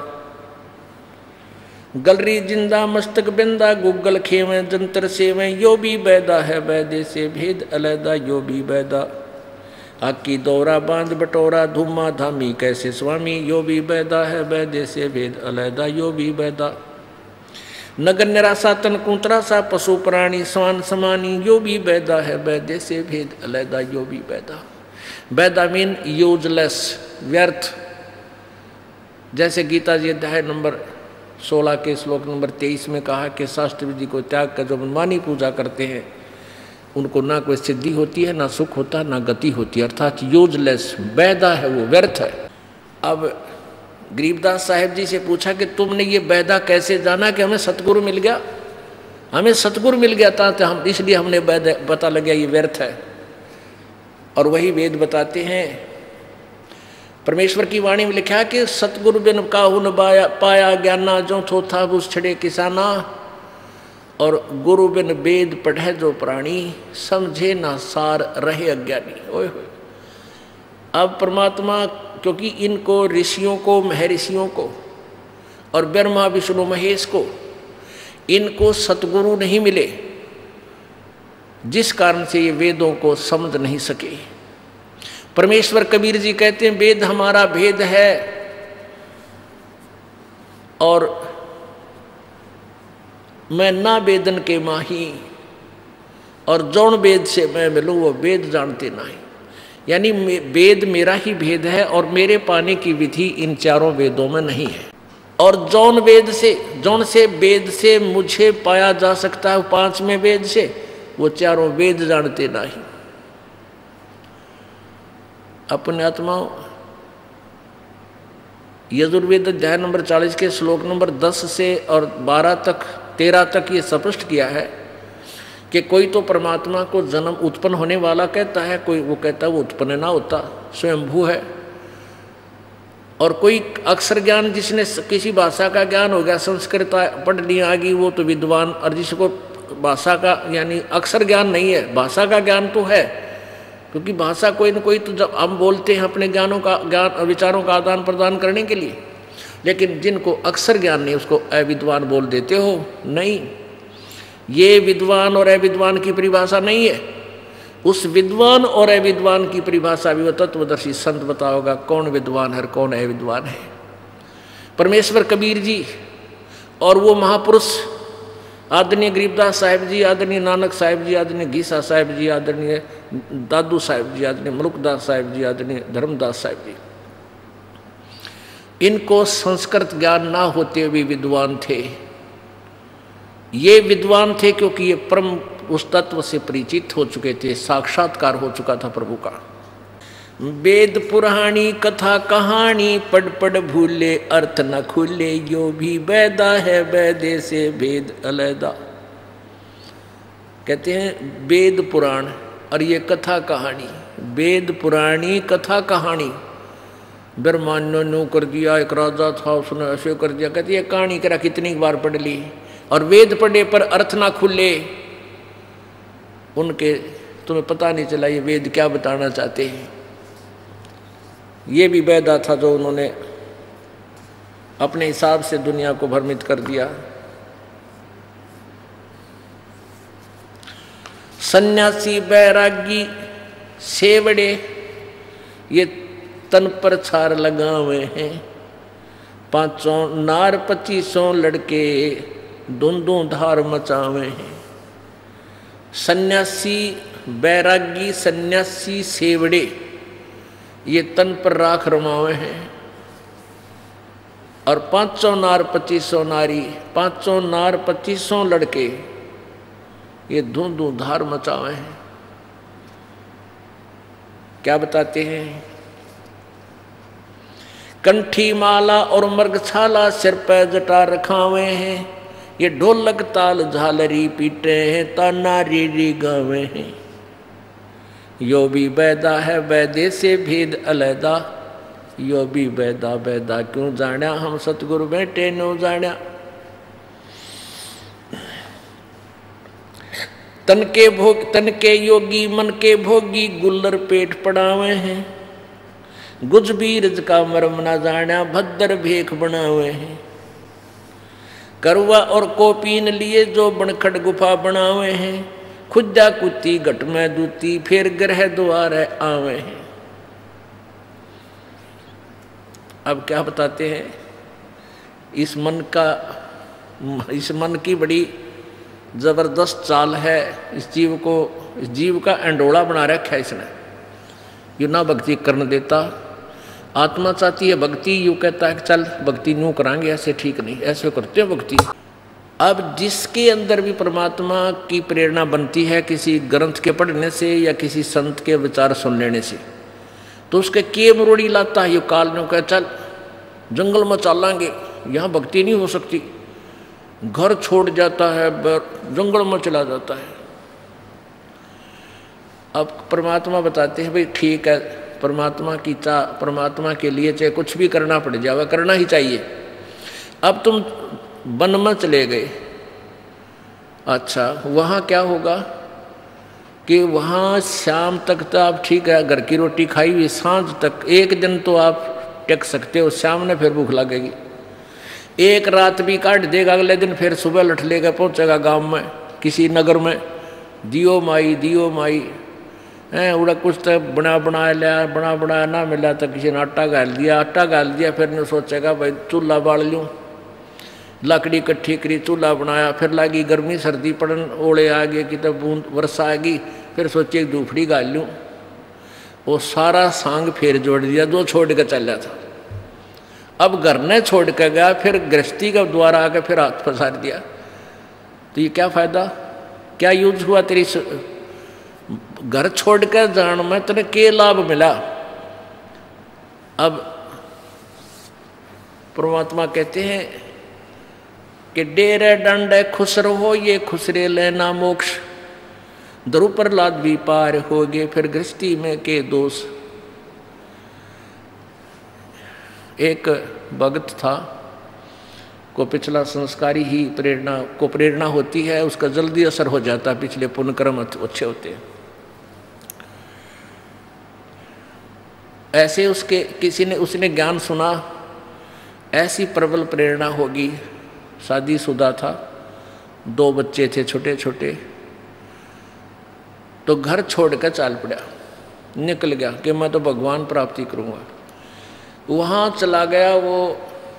S2: गलरी जिंदा मस्तक बिंदा गुगल खेवे जंतर सेवे यो भी बैदा है वैदे से भेद अलैदा यो भी बैदा। आकी दौरा बांध बटोरा धूमा धामी कैसे स्वामी यो भी बैदा है वैदे से भेद अलैदा यो भी बैदा। नगर निराशा तन कुंतरासा पशु प्राणी स्वान समानी यो भी बैदा है वैदे से भेद अलैदा यो भी बैदा। बैदा मीन यूजलेस, व्यर्थ। जैसे गीता जी अध्याय नंबर सोलह के श्लोक नंबर तेईस में कहा कि शास्त्र विधि को त्याग कर जो मनमानी पूजा करते हैं उनको ना कोई सिद्धि होती है, ना सुख होता, ना गति होती है, अर्थात यूजलेस, बैदा है, वो व्यर्थ है। अब गरीबदास साहेब जी से पूछा कि तुमने ये बैदा कैसे जाना कि हमें सतगुरु मिल गया? हमें सतगुरु मिल गया था तो हम इसलिए हमने बैदा पता लग गया ये व्यर्थ है। और वही वेद बताते हैं, परमेश्वर की वाणी में लिखा कि सतगुरु बिन काहू न पाया ज्ञाना जो थोथा घुस छड़े किसाना। और गुरु बिन वेद पढ़े जो प्राणी समझे ना सार रहे अज्ञानी। ओए होए। अब परमात्मा, क्योंकि इनको ऋषियों को, महर्षियों को और ब्रह्मा विष्णु महेश को इनको सतगुरु नहीं मिले, जिस कारण से ये वेदों को समझ नहीं सके। परमेश्वर कबीर जी कहते हैं वेद हमारा भेद है और मैं ना वेदन के माही, और जौन वेद से मैं मिलूँ वो वेद जानते नहीं। यानी वेद मेरा ही भेद है और मेरे पाने की विधि इन चारों वेदों में नहीं है। और जौन वेद से, जौन से वेद से मुझे पाया जा सकता है पांचवें वेद से, वो चारों वेद जानते नहीं। अपने आत्माओं, यजुर्वेद अध्याय नंबर चालीस के श्लोक नंबर दस से और बारह तक, तेरह तक ये स्पष्ट किया है कि कोई तो परमात्मा को जन्म उत्पन्न होने वाला कहता है, कोई वो कहता है वो उत्पन्न ना होता, स्वयंभू है। और कोई अक्षर ज्ञान, जिसने किसी भाषा का ज्ञान हो गया, संस्कृत पढ़ लिया आ गई, वो तो विद्वान। और जिसको भाषा का यानी अक्षर ज्ञान नहीं है, भाषा का ज्ञान तो है, क्योंकि भाषा कोई न कोई तो जब हम बोलते हैं अपने ज्ञानों का ज्ञान विचारों का आदान प्रदान करने के लिए, लेकिन जिनको अक्षर ज्ञान नहीं उसको अविद्वान बोल देते हो। नहीं, ये विद्वान और अविद्वान की परिभाषा नहीं है। उस विद्वान और अविद्वान की परिभाषा भी वो तत्वदर्शी संत बताओगा कौन विद्वान है और कौन अविद्वान है। परमेश्वर कबीर जी और वो महापुरुष आदरणीय गरीबदास साहिब जी, आदरणीय नानक साहिब जी, आदरणीय घीसा साहिब जी, आदरणीय दादू साहिब जी, आदरणीय मलुकदास साहिब जी, आदरणीय धर्मदास साहिब जी, इनको संस्कृत ज्ञान ना होते हुए विद्वान थे। ये विद्वान थे क्योंकि ये परम उस तत्व से परिचित हो चुके थे, साक्षात्कार हो चुका था प्रभु का। वेद पुराणी कथा कहानी पढ़ पढ़ भूले अर्थ न खुले यो भी बैदा है वैदे से भेद अलैदा। कहते हैं वेद पुराण और ये कथा कहानी, वेद पुराणी कथा कहानी। ब्रह्मा ने नो कर दिया, एक राजा था उसने ऐसे कर दिया। कहती है कहानी करा कितनी बार पढ़ ली, और वेद पढ़े पर अर्थ ना खुले, उनके तुम्हें पता नहीं चला ये वेद क्या बताना चाहते हैं। ये भी बैदा था जो उन्होंने अपने हिसाब से दुनिया को भ्रमित कर दिया। सन्यासी बैरागी सेवड़े ये तन पर छार लगावे हैं, पांचों नार पच्चीसों लड़के धुंधों धार मचावे हैं। सन्यासी बैरागी सन्यासी सेवड़े ये तन पर राख रमावे हैं, और पांचों नार पच्चीसों नारी, पांचों नार पच्चीसों लड़के ये धूं धूं धार मचावे हैं। क्या बताते हैं? कंठी माला और मृगछाला सिर पर जटा रखावे हैं, ये ढोलक ताल झालरी पीटे हैं, ताना रीरी गावे हैं। यो भी बैदा है वैदे से भेद अलैदा, यो भी बैदा बैदा क्यों जाण्या, हम सतगुरु बैठे नो जाण्या। तन के भोग तन के योगी मन के भोगी गुल्लर पेट पड़ावे हैं। गुज बीरज का मरम ना जाना भद्र भेख बनावे हैं। करवा और कोपीन लिए जो बनखड़ गुफा बनावे हैं। खुदा कुत्ती घट में दूती फिर ग्रह द्वार आवे हैं। अब क्या बताते हैं, इस मन का इस मन की बड़ी जबरदस्त चाल है। इस जीव को इस जीव का अंडोला बना रखा है इसने। यू ना भक्ति करने देता। आत्मा चाहती है भक्ति, यू कहता है कि चल भक्ति न्यू करांगे, ऐसे ठीक नहीं, ऐसे करते हो भक्ति। अब जिसके अंदर भी परमात्मा की प्रेरणा बनती है किसी ग्रंथ के पढ़ने से या किसी संत के विचार सुन लेने से, तो उसके के मरोड़ी लाता है। ये काल ने कहा चल जंगल में चलांगे, यहाँ भक्ति नहीं हो सकती। घर छोड़ जाता है, जंगल में चला जाता है। अब परमात्मा बताते हैं भाई ठीक है, परमात्मा की चाह परमात्मा के लिए चाहे कुछ भी करना पड़ जाए, करना ही चाहिए। अब तुम वन में चले गए, अच्छा वहाँ क्या होगा कि वहाँ शाम तक तो आप ठीक है घर की रोटी खाई हुई, सांझ तक एक दिन तो आप टेक सकते हो, शाम ने फिर भूख लगेगी। एक रात भी काट देगा, अगले दिन फिर सुबह लठ लेकर पहुँचेगा गांव में किसी नगर में, दियो माई दियो माई हैं उड़ा कुछ तो बना बना लिया, बना बनाया ना मिला तो किसी ने आटा गाल दिया, आटा गाल दिया फिर ने सोचेगा भाई चूल्हा बाल लूँ, लकड़ी इकट्ठी करी चूल्हा बनाया, फिर लगी गर्मी सर्दी पड़न ओले आ गए कि तब बूंद वर्षा आ गई, फिर सोचे एक धूपड़ी गाल लूँ। वो सारा सांग फिर जोड़ दिया जो छोड़ के चला था। अब घर ने छोड़ कर गया, फिर गृहस्थी का द्वारा आकर फिर हाथ फंसार दिया। तो ये क्या फायदा, क्या यूज हुआ तेरी घर छोड़ कर जान में तेरे के लाभ मिला। अब परमात्मा कहते हैं कि डेरे डंड खुसर हो ये खुसरे लेना मोक्ष, द्रु प्रहलाद भी पार हो गए फिर गृहस्थी में के दोष। एक भगत था को पिछला संस्कारी ही प्रेरणा को प्रेरणा होती है, उसका जल्दी असर हो जाता है, पिछले पुण्य कर्म अच्छे होते हैं। ऐसे उसके किसी ने उसने ज्ञान सुना, ऐसी प्रबल प्रेरणा होगी। शादीशुदा था, दो बच्चे थे छोटे छोटे, तो घर छोड़कर चाल पड़ा, निकल गया कि मैं तो भगवान प्राप्ति करूंगा। वहां चला गया, वो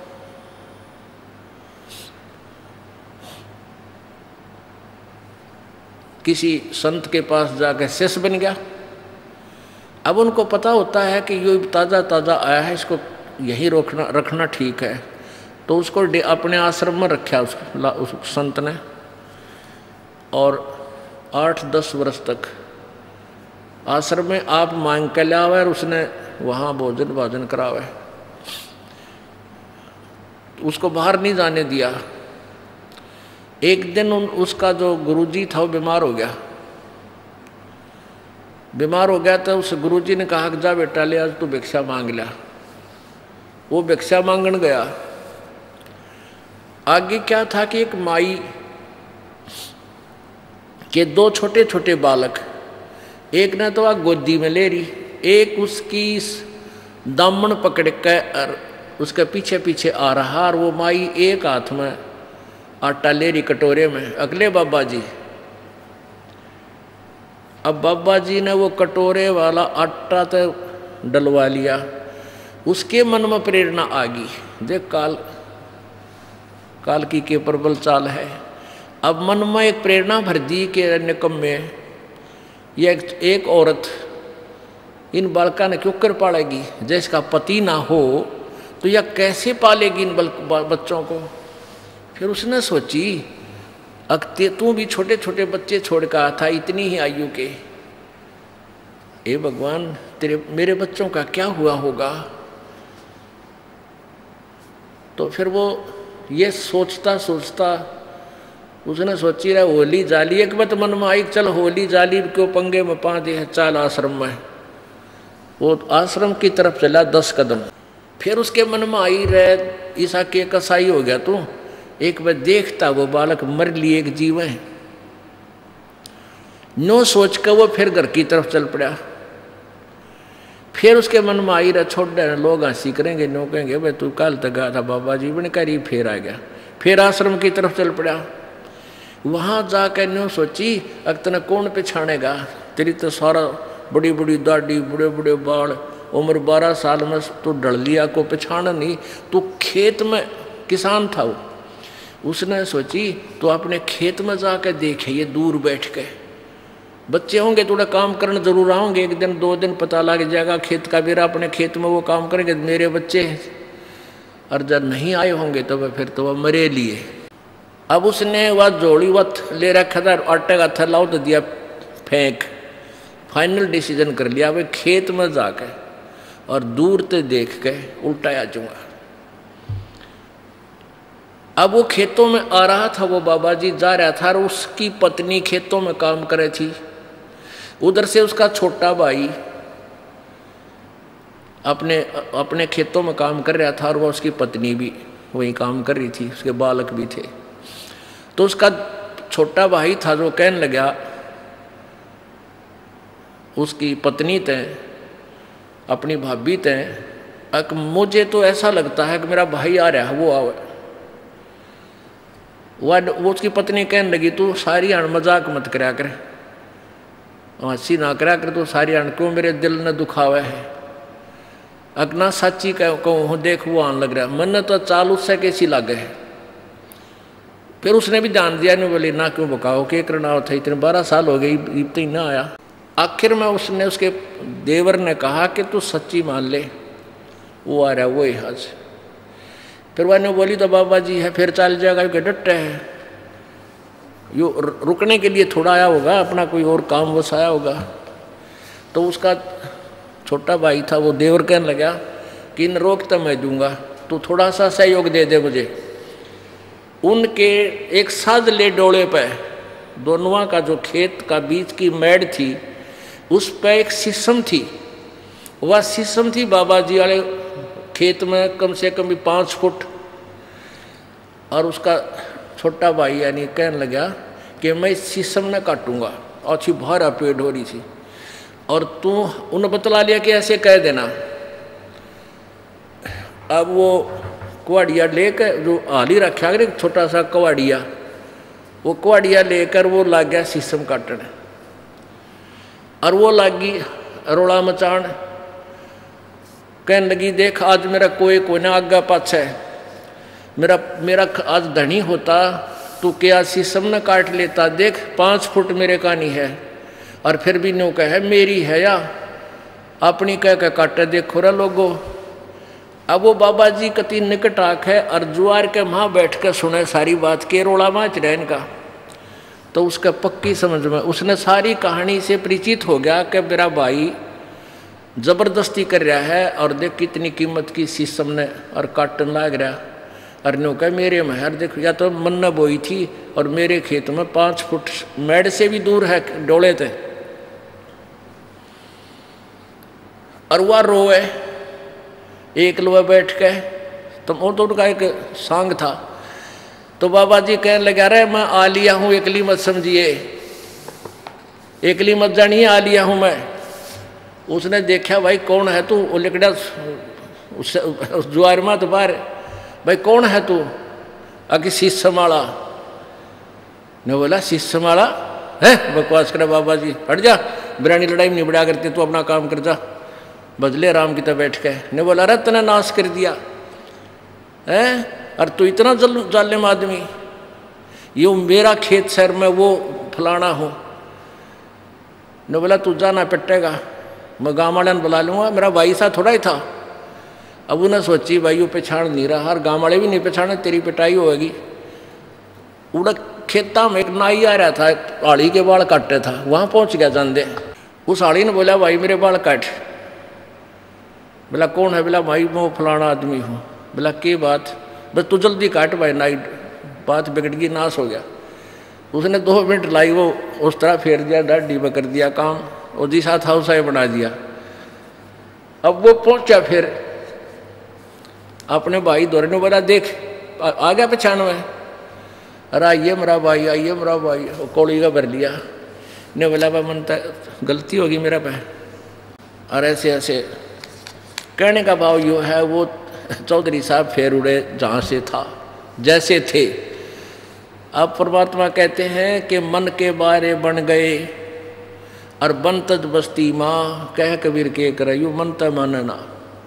S2: किसी संत के पास जाकर शिष्य बन गया। अब उनको पता होता है कि ये ताज़ा ताज़ा आया है, इसको यहीं रोकना रखना ठीक है, तो उसको अपने आश्रम में रखा उस, उस संत ने, और आठ दस वर्ष तक आश्रम में आप मांग के लिया हुआ, और उसने वहाँ भोजन भाजन करावा है, उसको बाहर नहीं जाने दिया। एक दिन उन उसका जो गुरुजी था वो बीमार हो गया। बीमार हो गया तो उस गुरुजी ने कहा कि जा बेटा ले आज तू भिक्षा मांग लिया। वो भिक्षा मांगन गया। आगे क्या था कि एक माई के दो छोटे छोटे बालक, एक ने तो आ गोदी में ले रही, एक उसकी दामन पकड़ के और उसके पीछे पीछे आ रहा, और वो माई एक हाथ में आटा ले रही कटोरे में, अगले बाबा जी। अब बाबा जी ने वो कटोरे वाला आटा तो डलवा लिया, उसके मन में प्रेरणा आ गई, देख काल काल की के प्रबल चाल है। अब मन में एक प्रेरणा भर दी कि निकम में यह एक, एक औरत इन बालका ने क्यों कर पालेगी, जिसका पति ना हो तो यह कैसे पालेगी इन बच्चों को। फिर उसने सोची अक्ते तू भी छोटे छोटे बच्चे छोड़ कर था, इतनी ही आयु के, ए भगवान तेरे मेरे बच्चों का क्या हुआ होगा। तो फिर वो ये सोचता सोचता उसने सोची रहा होली जाली, एक बात मन में आई, चल होली जाली क्यों पंगे में पा दे, चाल आश्रम में। वो आश्रम की तरफ चला दस कदम, फिर उसके मन में आई रहे ईसा के कसाई हो गया तू, एक बार देखता वो बालक मर लिए एक जीव है। नो सोच कर वो फिर घर की तरफ चल पड़ा। फिर उसके मन में आई रहा छोड़ दे, लोग हंसी करेंगे, नो कहेंगे भाई तू कल तक गया था बाबा जी बन कर, फिर आ गया। फिर आश्रम की तरफ चल पड़ा। वहाँ जाकर नो सोची अब तना कौन पछाड़ेगा, तेरी तो सारा बड़ी बड़ी दाढ़ी, बड़े बड़े बाल, उम्र बारह साल में तू डल लिया, को पछाड़ नहीं। तू खेत में किसान था वो। उसने सोची तो अपने खेत में जाकर देखे, ये दूर बैठ के बच्चे होंगे थोड़ा काम करने जरूर आओगे, एक दिन दो दिन पता लग जाएगा खेत का बेरा, अपने खेत में वो काम करेंगे मेरे बच्चे हैं। और जब नहीं आए होंगे तो वह फिर तो वह मरे लिए। अब उसने वह जोड़ी वत ले रखा था, आटे का थैला तो दिया फेंक। फाइनल डिसीजन कर लिया भाई खेत में जाकर और दूर से देख के उल्टा आ जाऊंगा। अब वो खेतों में आ रहा था, वो बाबा जी जा रहा था और उसकी पत्नी खेतों में काम करे थी। उधर से उसका छोटा भाई अपने अपने खेतों में काम कर रहा था और वह उसकी पत्नी भी वही काम कर रही थी, उसके बालक भी थे। तो उसका छोटा भाई था जो कहने लगा उसकी पत्नी ते, अपनी भाभी ते, अक मुझे तो ऐसा लगता है कि मेरा भाई आ रहा है, वो आवे। वह वो उसकी पत्नी कहने लगी तू सारी अण मजाक मत कराया कर, हंसी ना कराया कर, तू सारी अण क्यों मेरे दिल ने दुखावा है। अगना सच्ची कहूँ देख वो आने लग रहा, मन तो चाल उससे कैसी लागे है। फिर उसने भी ध्यान दिया, नहीं बोली ना क्यों बकाओ के करना हो था, इतने बारह साल हो गए इब तो ही ना आया। आखिर में उसने उसके देवर ने कहा कि तू सच्ची मान ले वो आ रहा, वो ही आज। फिर वह ने बोली तो बाबा जी है, फिर चल जाएगा क्योंकि डटे है, यो रुकने के लिए थोड़ा आया होगा, अपना कोई और काम बस आया होगा। तो उसका छोटा भाई था वो देवर कहने लगा कि इन रोक तो मैं दूंगा, तू थोड़ा सा सहयोग दे दे मुझे। उनके एक साज ले डोले पे दोनों का जो खेत का बीच की मैड़ थी उस पे एक शीशम थी। वह शीशम थी बाबा जी वाले खेत में कम से कम भी पाँच फुट। और उसका छोटा भाई यानी कहने लगा कि मैं इस शीशम ने काटूंगा, अच्छी भारा पेड़ हो रही थी, और तू उन्हें बतला लिया कि ऐसे कह देना। अब वो कुआड़िया लेकर जो हाल ही रखा गया छोटा सा कुआड़िया, वो कुआड़िया लेकर वो लग गया शीशम काटने। और वो लगी रोड़ा मचान, कहने लगी देख आज मेरा कोई कोई ना आगा पाछा है, मेरा मेरा आज धनी होता तू क्या शीशम न काट लेता, देख पाँच फुट मेरे कानी है और फिर भी नो कह मेरी है या अपनी कह के काटे देखो रे लोगो। अब वो बाबा जी कति निकट आँख है और जुआर के वहाँ बैठ कर सुने सारी बात के रोड़ा माच रहे इनका। तो उसका पक्की समझ में उसने सारी कहानी से परिचित हो गया कि मेरा भाई जबरदस्ती कर रहा है और देख कितनी कीमत की शीशम ने और काटन लाग रहा। और नो कह मेरे में यार देखो या तो मन न बोई थी और मेरे खेत में पाँच फुट मेड़ से भी दूर है डोले थे। और वह रोए एक लोग बैठ के, तो वो तो उनका एक सांग था। तो बाबा जी कहने लगा रहे मैं आ लिया हूँ, एकली मत समझिए, एकली मत जानिए, आ लिया हूँ मैं। उसने देखा भाई कौन है तू, वो लिकड़ा उस जुआर में तो बाहर, भाई कौन है तू, आगे शीशम वाला ने बोला शीशम वाला है, बकवास करे बाबा जी हट जा, बिरानी लड़ाई में नहीं बढ़ा करते, तू अपना काम कर जा। बदले राम की तरह बैठ के ने बोला अरे तने नाश कर दिया है, और तू इतना जल जालिम आदमी, ये मेरा खेत शहर में वो फलाना हूँ। ने बोला तू जाना पिटेगा, मैं गाँव वाले बुला लूँगा, मेरा भाई सा थोड़ा ही था। अब उन्हें सोची भाई वो पहचान नहीं रहा और गाँव वाले भी नहीं पहचाने, तेरी पिटाई होगी। उड़ा खेता में एक नाई आ रहा था, आड़ी के बाल काटते था, वहाँ पहुँच गया जानदे। उस आड़ी ने बोला भाई मेरे बाल काट। बोला कौन है, बोला भाई मैं फलाना आदमी हूँ। बोला के बात, बस तू जल्दी काट भाई, नाई बात बिगड़ गई, नाश हो गया। उसने दो मिनट लाई, वो उस तरह फेर दिया, दाढ़ी में कर दिया काम, और जिसा था उसा ही बना दिया। अब वो पहुंचा फिर अपने भाई दौरे ने बोला देख आ, आ गया पहचान में, अरे आइए मेरा भाई, आइए मेरा भाई, कोड़ी का भर लिया ने बोला बा मनता गलती होगी मेरा पे। और ऐसे ऐसे कहने का भाव यो है, वो चौधरी साहब फेर उड़े जहाँ से था जैसे थे। अब परमात्मा कहते हैं कि मन के बारे बन गए और बनतज बस्ती माँ, कह कबीर के करयू मन त मानना।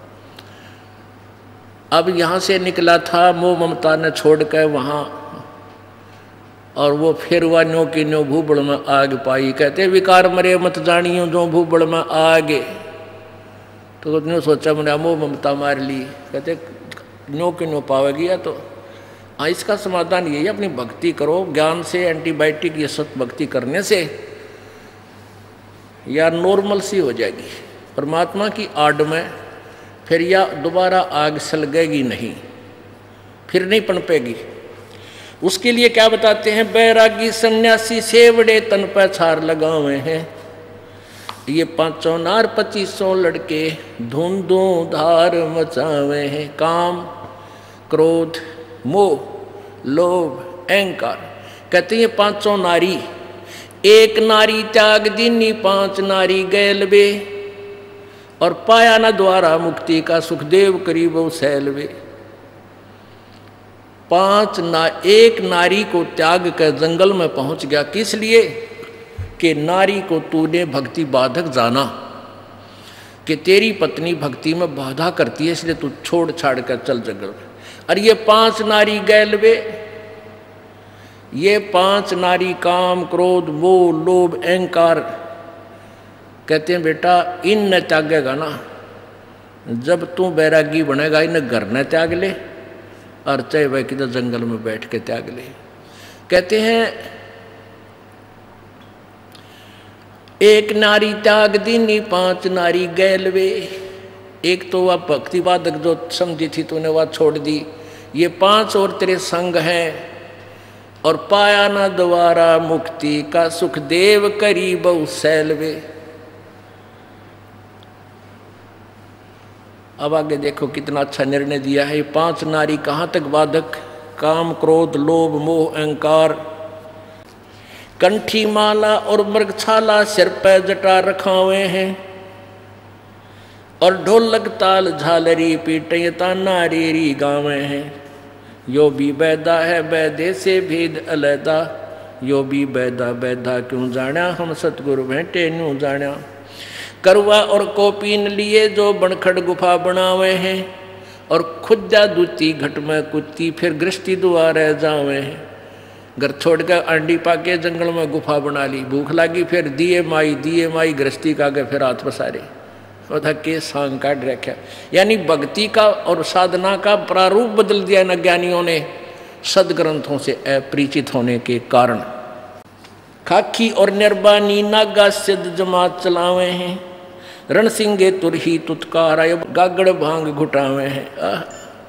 S2: अब यहाँ से निकला था मोह ममता ने छोड़ कर वहाँ, और वो फिर हुआ न्यो की न्यो भूबड़ में आग पाई। कहते विकार मरे मत जानियो जो भूबड़ में आगे। तो न्यो सोचा मैंने मोह ममता मार ली। कहते न्यो की न्यो पावेगी। या तो हाँ, इसका समाधान यही है, अपनी भक्ति करो ज्ञान से, एंटीबायोटिक ये सत भक्ति करने से या नॉर्मल सी हो जाएगी परमात्मा की आड़ में। फिर या दोबारा आग सलगेगी नहीं, फिर नहीं पनपेगी। उसके लिए क्या बताते हैं, बैरागी सन्यासी सेवड़े तन पे छार लगावे हैं। ये पांचों नार पच्चीसों लड़के धुंधों धार मचावे हैं। काम, क्रोध, मोह, लोभ, अहंकार। कहते हैं पांचों नारी, एक नारी त्याग दीनी पांच नारी गैलबे, और पाया न द्वारा मुक्ति का सुखदेव करीब सैलवे। पांच ना एक नारी को त्याग कर जंगल में पहुंच गया। किस लिए? कि नारी को तूने भक्ति बाधक जाना, कि तेरी पत्नी भक्ति में बाधा करती है, इसलिए तू छोड़ छाड़ कर चल जंगल में। और ये पांच नारी गैलवे, ये पांच नारी काम, क्रोध, मोह, लोभ, अहंकार। कहते हैं बेटा इन न त्यागेगा ना, जब तू बैरागी बनेगा इन घर न त्याग ले, और चाहे वह किधर जंगल में बैठ के त्याग ले। कहते हैं एक नारी त्याग दीनी पांच नारी गैलवे। एक तो वह भक्तिवादक जो समझी थी तूने वह छोड़ दी। ये पांच और तेरे संग हैं, और पाया ना द्वारा मुक्ति का सुखदेव करीब सैलवे। अब आगे देखो कितना अच्छा निर्णय दिया है। ये पांच नारी कहाँ तक बाधक, काम, क्रोध, लोभ, मोह, अहंकार। कंठी माला और मृगछाला सिर पे जटा रखावे हैं, और ढोलक ताल झालरी पीटे ताना रीरी गावे हैं। यो भी बैदा है बैदे से भेद अलैदा, यो भी बैदा बैदा क्यों जाना, हम सतगुरु भेंटे न्यू जाना। करवा और कोपीन लिए जो बनखड़ गुफा बनावे हैं, और खुदा दूती घट में कुत्ती फिर गृष्टि दुआरे जावे हैं। घर छोड़कर अंडी पाके जंगल में गुफा बना ली, भूख लगी फिर दिए माई दिए माई गृहस्थी का गए फिर हाथ पसारे। था के सांग काट रखा। यानी भक्ति का और साधना का प्रारूप बदल दिया न ज्ञानियों ने सदग्रंथों से अपरिचित होने के कारण। खाकी और निर्बानी नागा सिद्ध जमात चलावे हैं, रणसिंगे तुरही तुतकार गागड़ भांग घुटावे हैं।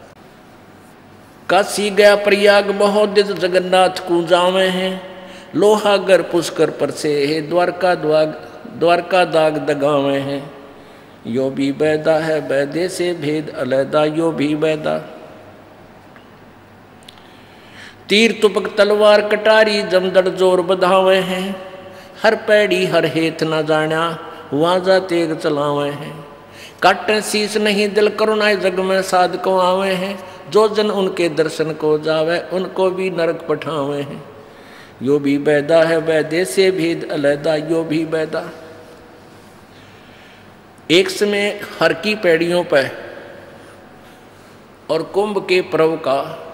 S2: काशी गया प्रयाग महोदित जगन्नाथ को जावे हैं, लोहागर पुष्कर पर से है द्वारका द्वाग द्वारका दाग दगावे हैं। यो भी बैदा है बैदे से भेद अलैदा, यो भी बैदा। तीर तुपक तलवार कटारी जमदड़ जोर बधावे हैं, हर पैड़ी हर हेत न जाना वाजा तेग चलावे हैं। काटे शीस नहीं दिल करुणाए जग में साध को आवे हैं, जो जन उनके दर्शन को जावे उनको भी नरक पठावे हैं। यो भी बैदा है बैदे से भेद अलैदा, यो भी बैदा। एक समय हर की पैड़ियों पर और कुंभ के पर्व का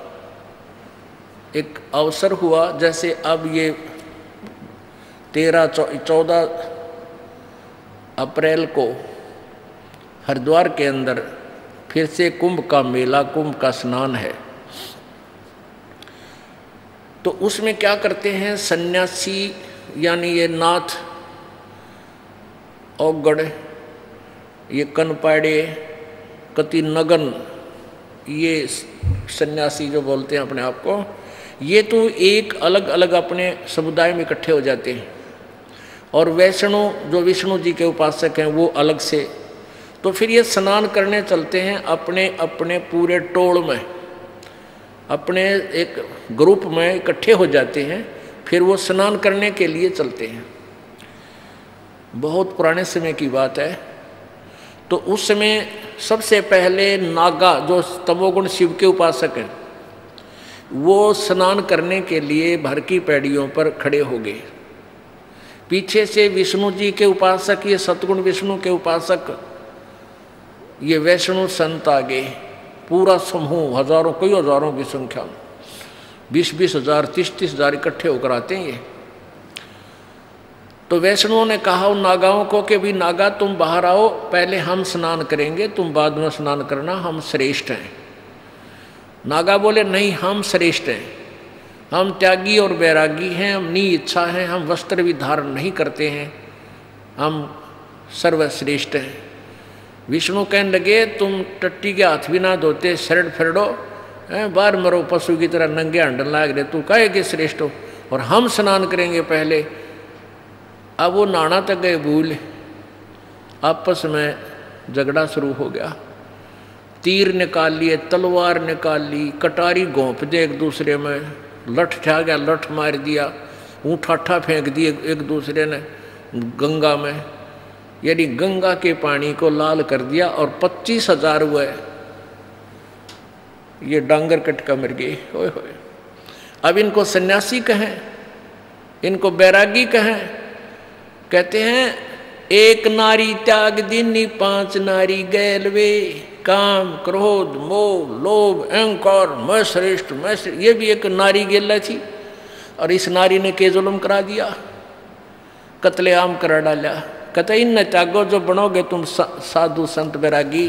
S2: एक अवसर हुआ। जैसे अब ये तेरह चौदह अप्रैल को हरिद्वार के अंदर फिर से कुंभ का मेला, कुंभ का स्नान है। तो उसमें क्या करते हैं सन्यासी यानी ये नाथ औगड़, ये कनपाड़े, कति नगन, ये सन्यासी जो बोलते हैं अपने आप को, ये तो एक अलग अलग अपने समुदाय में इकट्ठे हो जाते हैं। और वैष्णो जो विष्णु जी के उपासक हैं वो अलग से। तो फिर ये स्नान करने चलते हैं अपने अपने पूरे टोल में, अपने एक ग्रुप में इकट्ठे हो जाते हैं। फिर वो स्नान करने के लिए चलते हैं। बहुत पुराने समय की बात है। तो उस समय सबसे पहले नागा, जो तमोगुण शिव के उपासक हैं, वो स्नान करने के लिए भर की पैड़ियों पर खड़े हो गए। पीछे से विष्णु जी के उपासक, ये सतगुण विष्णु के उपासक, ये वैष्णव संत आ गए। पूरा समूह, हजारों, कई हजारों की संख्या में, बीस बीस हजार तीस तीस हजार इकट्ठे होकर आते हैं ये। तो वैष्णवों ने कहा उन नागाओं को कि भी नागा तुम बाहर आओ, पहले हम स्नान करेंगे, तुम बाद में स्नान करना, हम श्रेष्ठ हैं। नागा बोले नहीं, हम श्रेष्ठ हैं, हम त्यागी और बैरागी हैं, हम नी इच्छा हैं, हम वस्त्र भी धारण नहीं करते हैं, हम सर्वश्रेष्ठ हैं। विष्णु कहने लगे तुम टट्टी के हाथ भी ना धोते, शरण फिरडो, बाहर मरो पशु की तरह नंगे हंडन लाग रहे, तू कहे कि श्रेष्ठ हो, और हम स्नान करेंगे पहले। अब वो नहाना तक गए भूल, आपस में झगड़ा शुरू हो गया। तीर निकाल लिए, तलवार निकाल ली, कटारी घोंप दे एक दूसरे में, लठ ठा गया, लठ मार दिया, ऊँठाठा फेंक दिए एक दूसरे ने गंगा में, यानी गंगा के पानी को लाल कर दिया। और पच्चीस हजार हुए, ये डांगर कटका मर गए। ओए होए, अब इनको सन्यासी कहें, इनको बैरागी कहें? कहते हैं एक नारी त्याग दीनी, पांच नारी गैल वे, काम क्रोध मोह लोभ अहंकार, मैं श्रेष्ठ मैं श्रेष्ठ। ये भी एक नारी गेला थी, और इस नारी ने के जुल्म करा दिया, कत्लेआम करा डाला। कहते इन न त्यागो जो बनोगे तुम सा, साधु संत बैरागी।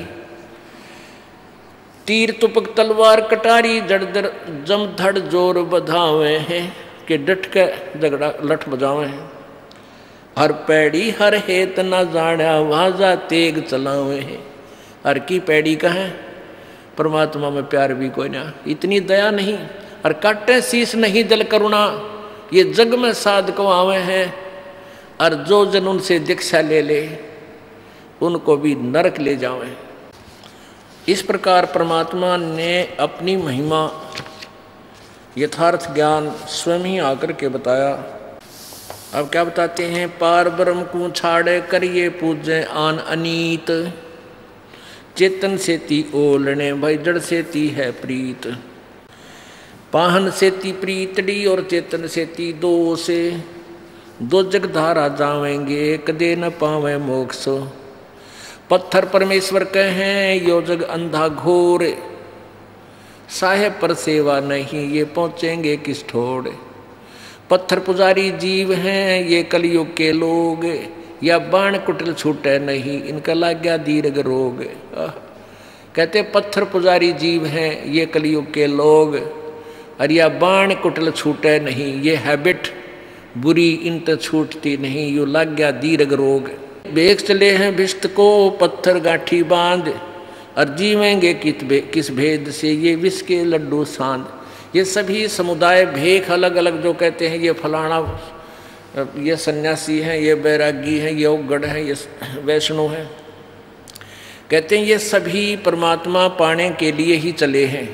S2: तीर तुपक तलवार कटारी, जड़दर जमधड़ जोर बधावे हैं, कि डट के झगड़ा लठ बजावे हैं। हर पैड़ी हर हेत न जाना, वाजा तेग चलावे हैं। हर की पैड़ी का है, परमात्मा में प्यार भी कोई ना, इतनी दया नहीं। और काटे शीश नहीं दल करुणा, ये जग में साध को आवे हैं। और जो जन उनसे दीक्षा ले ले, उनको भी नरक ले जावे। इस प्रकार परमात्मा ने अपनी महिमा यथार्थ ज्ञान स्वयं ही आकर के बताया। अब क्या बताते हैं? पार ब्रह्म को छाड़े करिए पूजे आन अनीत, चेतन से ती ओलने भाई जड़ से ती है प्रीत। पाहन से ती प्रीतड़ी और चेतन से ती दो से, दो जग धारा जावेंगे कदे न पावे मोक्ष। पत्थर परमेश्वर कहें यो जग अंधा घोर, साहेब पर सेवा नहीं ये पहुँचेंगे किस ठोड़। पत्थर पुजारी जीव हैं ये कलयुग के लोग, या बाण कुटिल छूटे नहीं इनका लग गया दीर्घ रोग। कहते पत्थर पुजारी जीव हैं ये कलयुग के लोग, और या बाण कुटिल छूटे नहीं, ये हैबिट बुरी इन तो छूटती नहीं, यो लग गया दीर्घ रोग। बेच चले हैं भिष्ट को पत्थर गाठी बांध, और जीवेंगे किस भेद से ये विष के लड्डू सांध। ये सभी समुदाय भेख अलग अलग जो कहते हैं ये फलाना, ये सन्यासी हैं, ये बैरागी हैं, ये उग्गड़ हैं, ये वैष्णव हैं, कहते हैं ये सभी परमात्मा पाने के लिए ही चले हैं।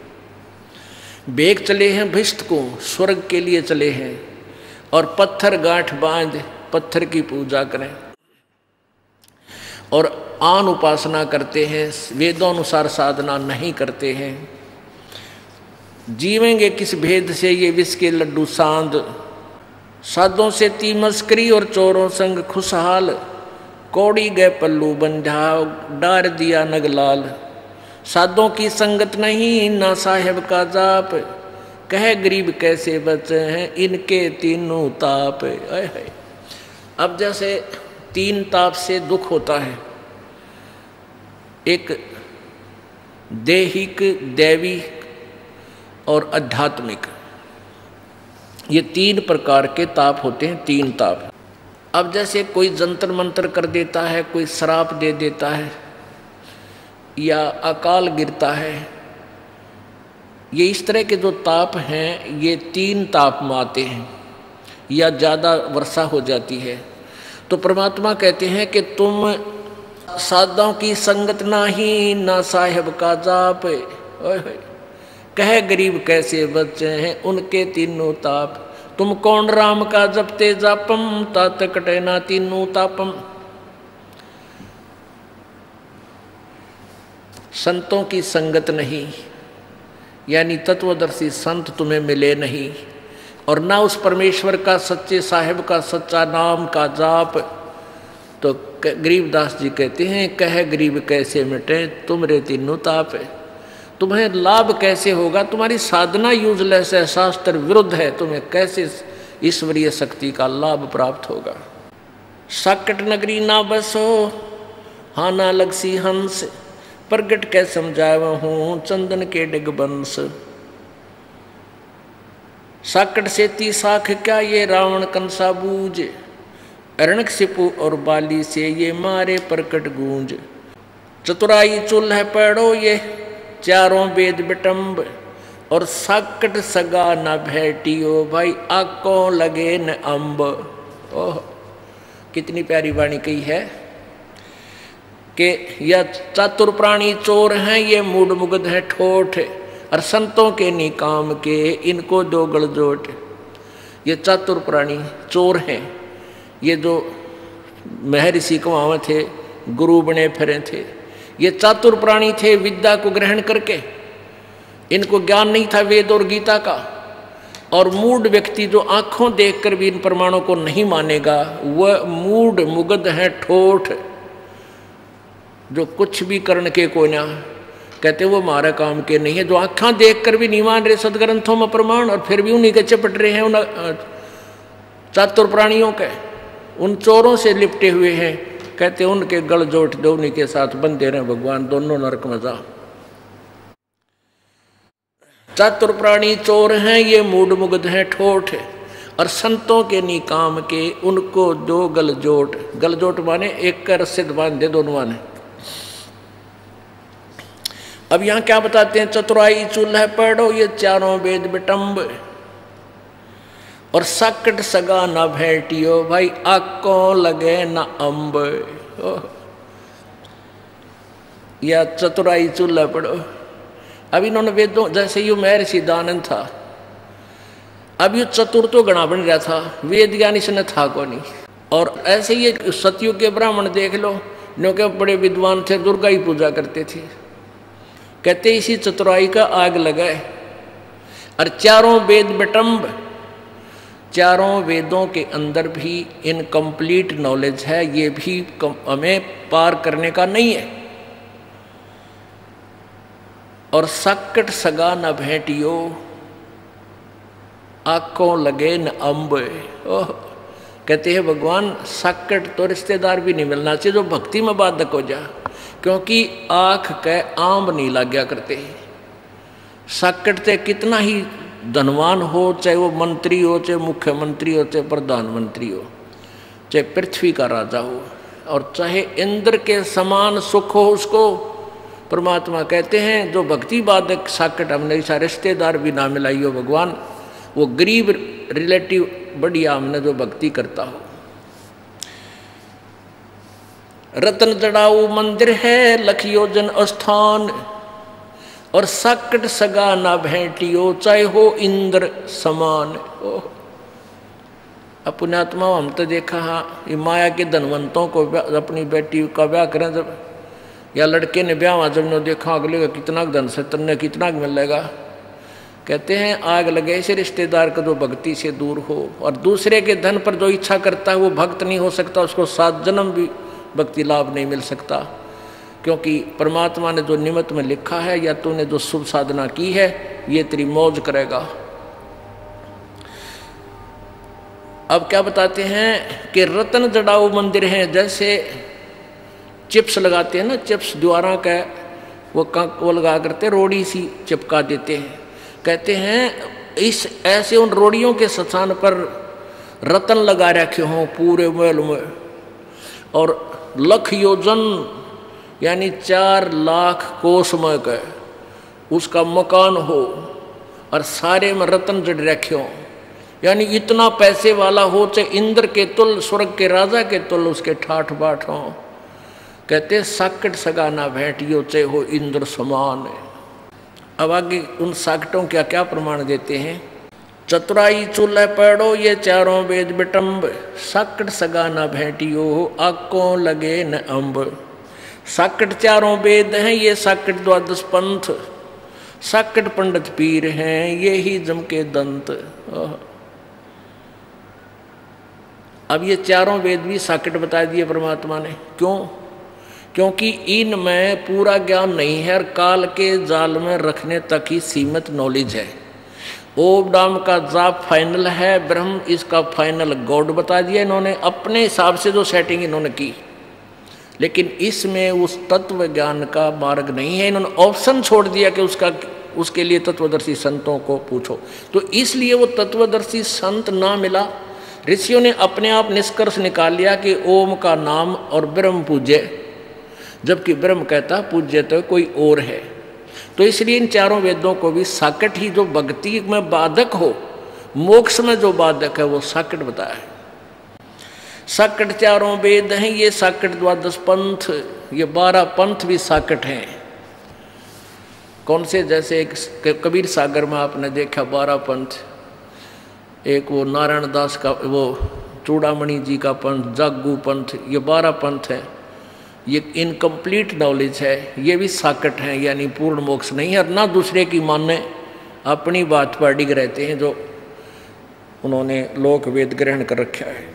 S2: भेख चले हैं भिष्ट को, स्वर्ग के लिए चले हैं, और पत्थर गांठ बांध पत्थर की पूजा करें, और आन उपासना करते हैं, वेदोनुसार साधना नहीं करते हैं। जीवेंगे किस भेद से ये विष के लड्डू सांद। साधों से ती मस्करी और चोरों संग खुशहाल, कौड़ी गए पल्लू बंझाओ डार दिया नगलाल। साधों की संगत नहीं ना साहेब का जाप, कहे गरीब कैसे बचे हैं इनके तीनों ताप। आए है। अब जैसे तीन ताप से दुख होता है, एक देहिक, दैवी और आध्यात्मिक, ये तीन प्रकार के ताप होते हैं, तीन ताप। अब जैसे कोई जंतर मंतर कर देता है, कोई श्राप दे देता है, या अकाल गिरता है, ये इस तरह के जो ताप हैं ये तीन ताप में आते हैं, या ज़्यादा वर्षा हो जाती है। तो परमात्मा कहते हैं कि तुम साधुओं की संगत नाही ना साहेब का जाप। ओए होए, कहे गरीब कैसे बच्चे हैं उनके तीनों ताप। तुम कौन राम का जपते जापम, तात कटे ना तीनू तापम। संतों की संगत नहीं, यानी तत्वदर्शी संत तुम्हें मिले नहीं, और ना उस परमेश्वर का सच्चे साहिब का सच्चा नाम का जाप। तो गरीबदास जी कहते हैं, कह गरीब कैसे मिटे तुमरे तीनों ताप। तुम्हें लाभ कैसे होगा, तुम्हारी साधना यूजलेस है, शास्त्र विरुद्ध है, तुम्हें कैसे ईश्वरीय शक्ति का लाभ प्राप्त होगा। साकट नगरी ना बसो हाँ ना लगसी हंस, प्रगट कै समझाव हूँ चंदन के डिग बंस। साकट सेती साख क्या ये रावण कंसा बूझ, अरणक सिपु और बाली से ये मारे प्रकट गूंज। चतुराई चूल्ह पड़ो ये चारों वेद बिटम्ब, और साकट सगा न भेटियो भाई आको लगे न अम्ब। ओह कितनी प्यारी वाणी कही है कि यह चतुर प्राणी चोर हैं, ये मूड मुग्ध है ठोठ, और संतों के निकाम के इनको दो गलजोट। ये चतुर प्राणी चोर हैं, ये जो महर्षि कुमाव थे, गुरु बने फिरे थे, ये चातुर प्राणी थे विद्या को ग्रहण करके, इनको ज्ञान नहीं था वेद और गीता का। और मूढ़ व्यक्ति जो आंखों देखकर भी इन प्रमाणों को नहीं मानेगा, वह मूढ़ मुग्ध है ठोठ, जो कुछ भी करने के को ना कहते वो हमारे काम के नहीं है, जो आंखें देखकर भी नहीं मान रहे सदग्रंथों में प्रमाण, और फिर भी उन्हीं के चपट रहे हैं उन चातुर प्राणियों के, उन चोरों से लिपटे हुए हैं। कहते उनके गल जोट दो, उन्हीं के साथ बंदे रहे भगवान, दोनों नरक में जा। चातुर प्राणी चोर हैं, ये मूड मुग्ध हैं ठोठ, और संतों के निकाम के उनको दो गल जोट। गल जोट माने एक का रस्से बांध दे दोनों माने। अब यहां क्या बताते हैं, चतुराई चूल्हा पढ़ो ये चारों वेद बिटम्ब, और साकट सगा न भेटियो भाई आको लगे न अम्ब। या चतुराई चूल्हा पढ़ो। अब इन्होंने वेदों जैसे यू महर्षि दानंद था, अब यू चतुर तो गणा बन रहा था, वेद ज्ञान इसने था को नहीं। और ऐसे ही सतयुग के ब्राह्मण देख लो, नो के बड़े विद्वान थे, दुर्गा ही पूजा करते थे। कहते इसी चतुराई का आग लगाए, और चारों वेद बिटम्ब, चारों वेदों के अंदर भी इनकम्प्लीट नॉलेज है, ये भी हमें पार करने का नहीं है। और साकट सगा न भेटियो आंखों लगे न अम्ब। ओह कहते हैं भगवान साकट तो रिश्तेदार भी नहीं मिलना चाहिए जो भक्ति में बाधक हो जा, क्योंकि आँख के आंब नहीं लग गया करते। साकट से कितना ही धनवान हो, चाहे वो मंत्री हो, चाहे मुख्यमंत्री हो, चाहे प्रधानमंत्री हो, चाहे पृथ्वी का राजा हो, और चाहे इंद्र के समान सुख हो उसको, परमात्मा कहते हैं जो भक्ति बाधक साकट हमने ऐसा रिश्तेदार भी ना मिलाइयो भगवान, वो गरीब रिलेटिव बढ़िया हमने जो भक्ति करता हो। रतन जड़ाऊ मंदिर है लख योजन स्थान, और साकट सगा ना भेटियो चाहे हो इंद्र समान। ओ पुण्यात्मा हम तो देखा हाँ, ये माया के धनवंतों को अपनी बेटी का ब्याह करें जब, या लड़के ने ब्याह जब ने देखा अगले का कितना धन से तन्ने कितना मिलेगा। कहते हैं आग लगे ऐसे रिश्तेदार का जो भक्ति से दूर हो, और दूसरे के धन पर जो इच्छा करता है वो भक्त नहीं हो सकता, उसको सात जन्म भी भक्ति लाभ नहीं मिल सकता, क्योंकि परमात्मा ने जो निमित्त में लिखा है या तूने जो शुभ साधना की है ये तेरी मौज करेगा। अब क्या बताते हैं कि रतन जड़ाऊ मंदिर हैं, जैसे चिप्स लगाते हैं ना, चिप्स द्वारा का वो वो लगा करते रोड़ी सी चिपका देते हैं। कहते हैं इस ऐसे उन रोड़ियों के स्थान पर रतन लगा रखे हों पूरे महल में, और लख योजन यानी चार लाख कोसमय का उसका मकान हो, और सारे में रतन जड़ रखे हों, यानी इतना पैसे वाला हो, चाहे इंद्र के तुल स्वर्ग के राजा के तुल उसके ठाठ बाट हों। कहते साकट सगा ना भेटियो चाहे हो इंद्र समान। अब आगे उन साकटों क्या क्या प्रमाण देते हैं। चतुराई चूल्हे पड़ो ये चारों वेद बिटम्ब, साकट सगा न भेटियो आको लगे न अम्ब। साकट चारों वेद हैं ये साकट द्वादश पंथ, साकट पंडित पीर हैं ये ही जम के दंत। अब ये चारों वेद भी साकट बता दिए परमात्मा ने। क्यों? क्योंकि इनमें पूरा ज्ञान नहीं है और काल के जाल में रखने तक ही सीमित नॉलेज है। ओम डाम का जाप फाइनल है, ब्रह्म इसका फाइनल गॉड बता दिया इन्होंने, अपने हिसाब से जो सेटिंग इन्होंने की। लेकिन इसमें उस तत्व ज्ञान का मार्ग नहीं है, इन्होंने ऑप्शन छोड़ दिया कि उसका उसके लिए तत्वदर्शी संतों को पूछो। तो इसलिए वो तत्वदर्शी संत ना मिला। ऋषियों ने अपने आप निष्कर्ष निकाल लिया कि ओम का नाम और ब्रह्म पूज्य, जबकि ब्रह्म कहता पूज्य तो कोई और है। तो इसलिए इन चारों वेदों को भी साकट ही, जो भक्ति में बाधक हो, मोक्ष में जो बाधक है वो साकट बताया है। साकट चारों वेद हैं ये साकट द्वादश पंथ, ये बारह पंथ भी साकट हैं। कौन से? जैसे एक कबीर सागर में आपने देखा बारह पंथ, एक वो नारायण दास का, वो चूड़ामणि जी का पंथ, जागू पंथ, ये बारह पंथ है। ये इनकम्प्लीट नॉलेज है, ये भी साकट हैं, यानी पूर्ण मोक्ष नहीं है। और ना दूसरे की माने, अपनी बात पर अडिग रहते हैं जो उन्होंने लोक वेद ग्रहण कर रखा है।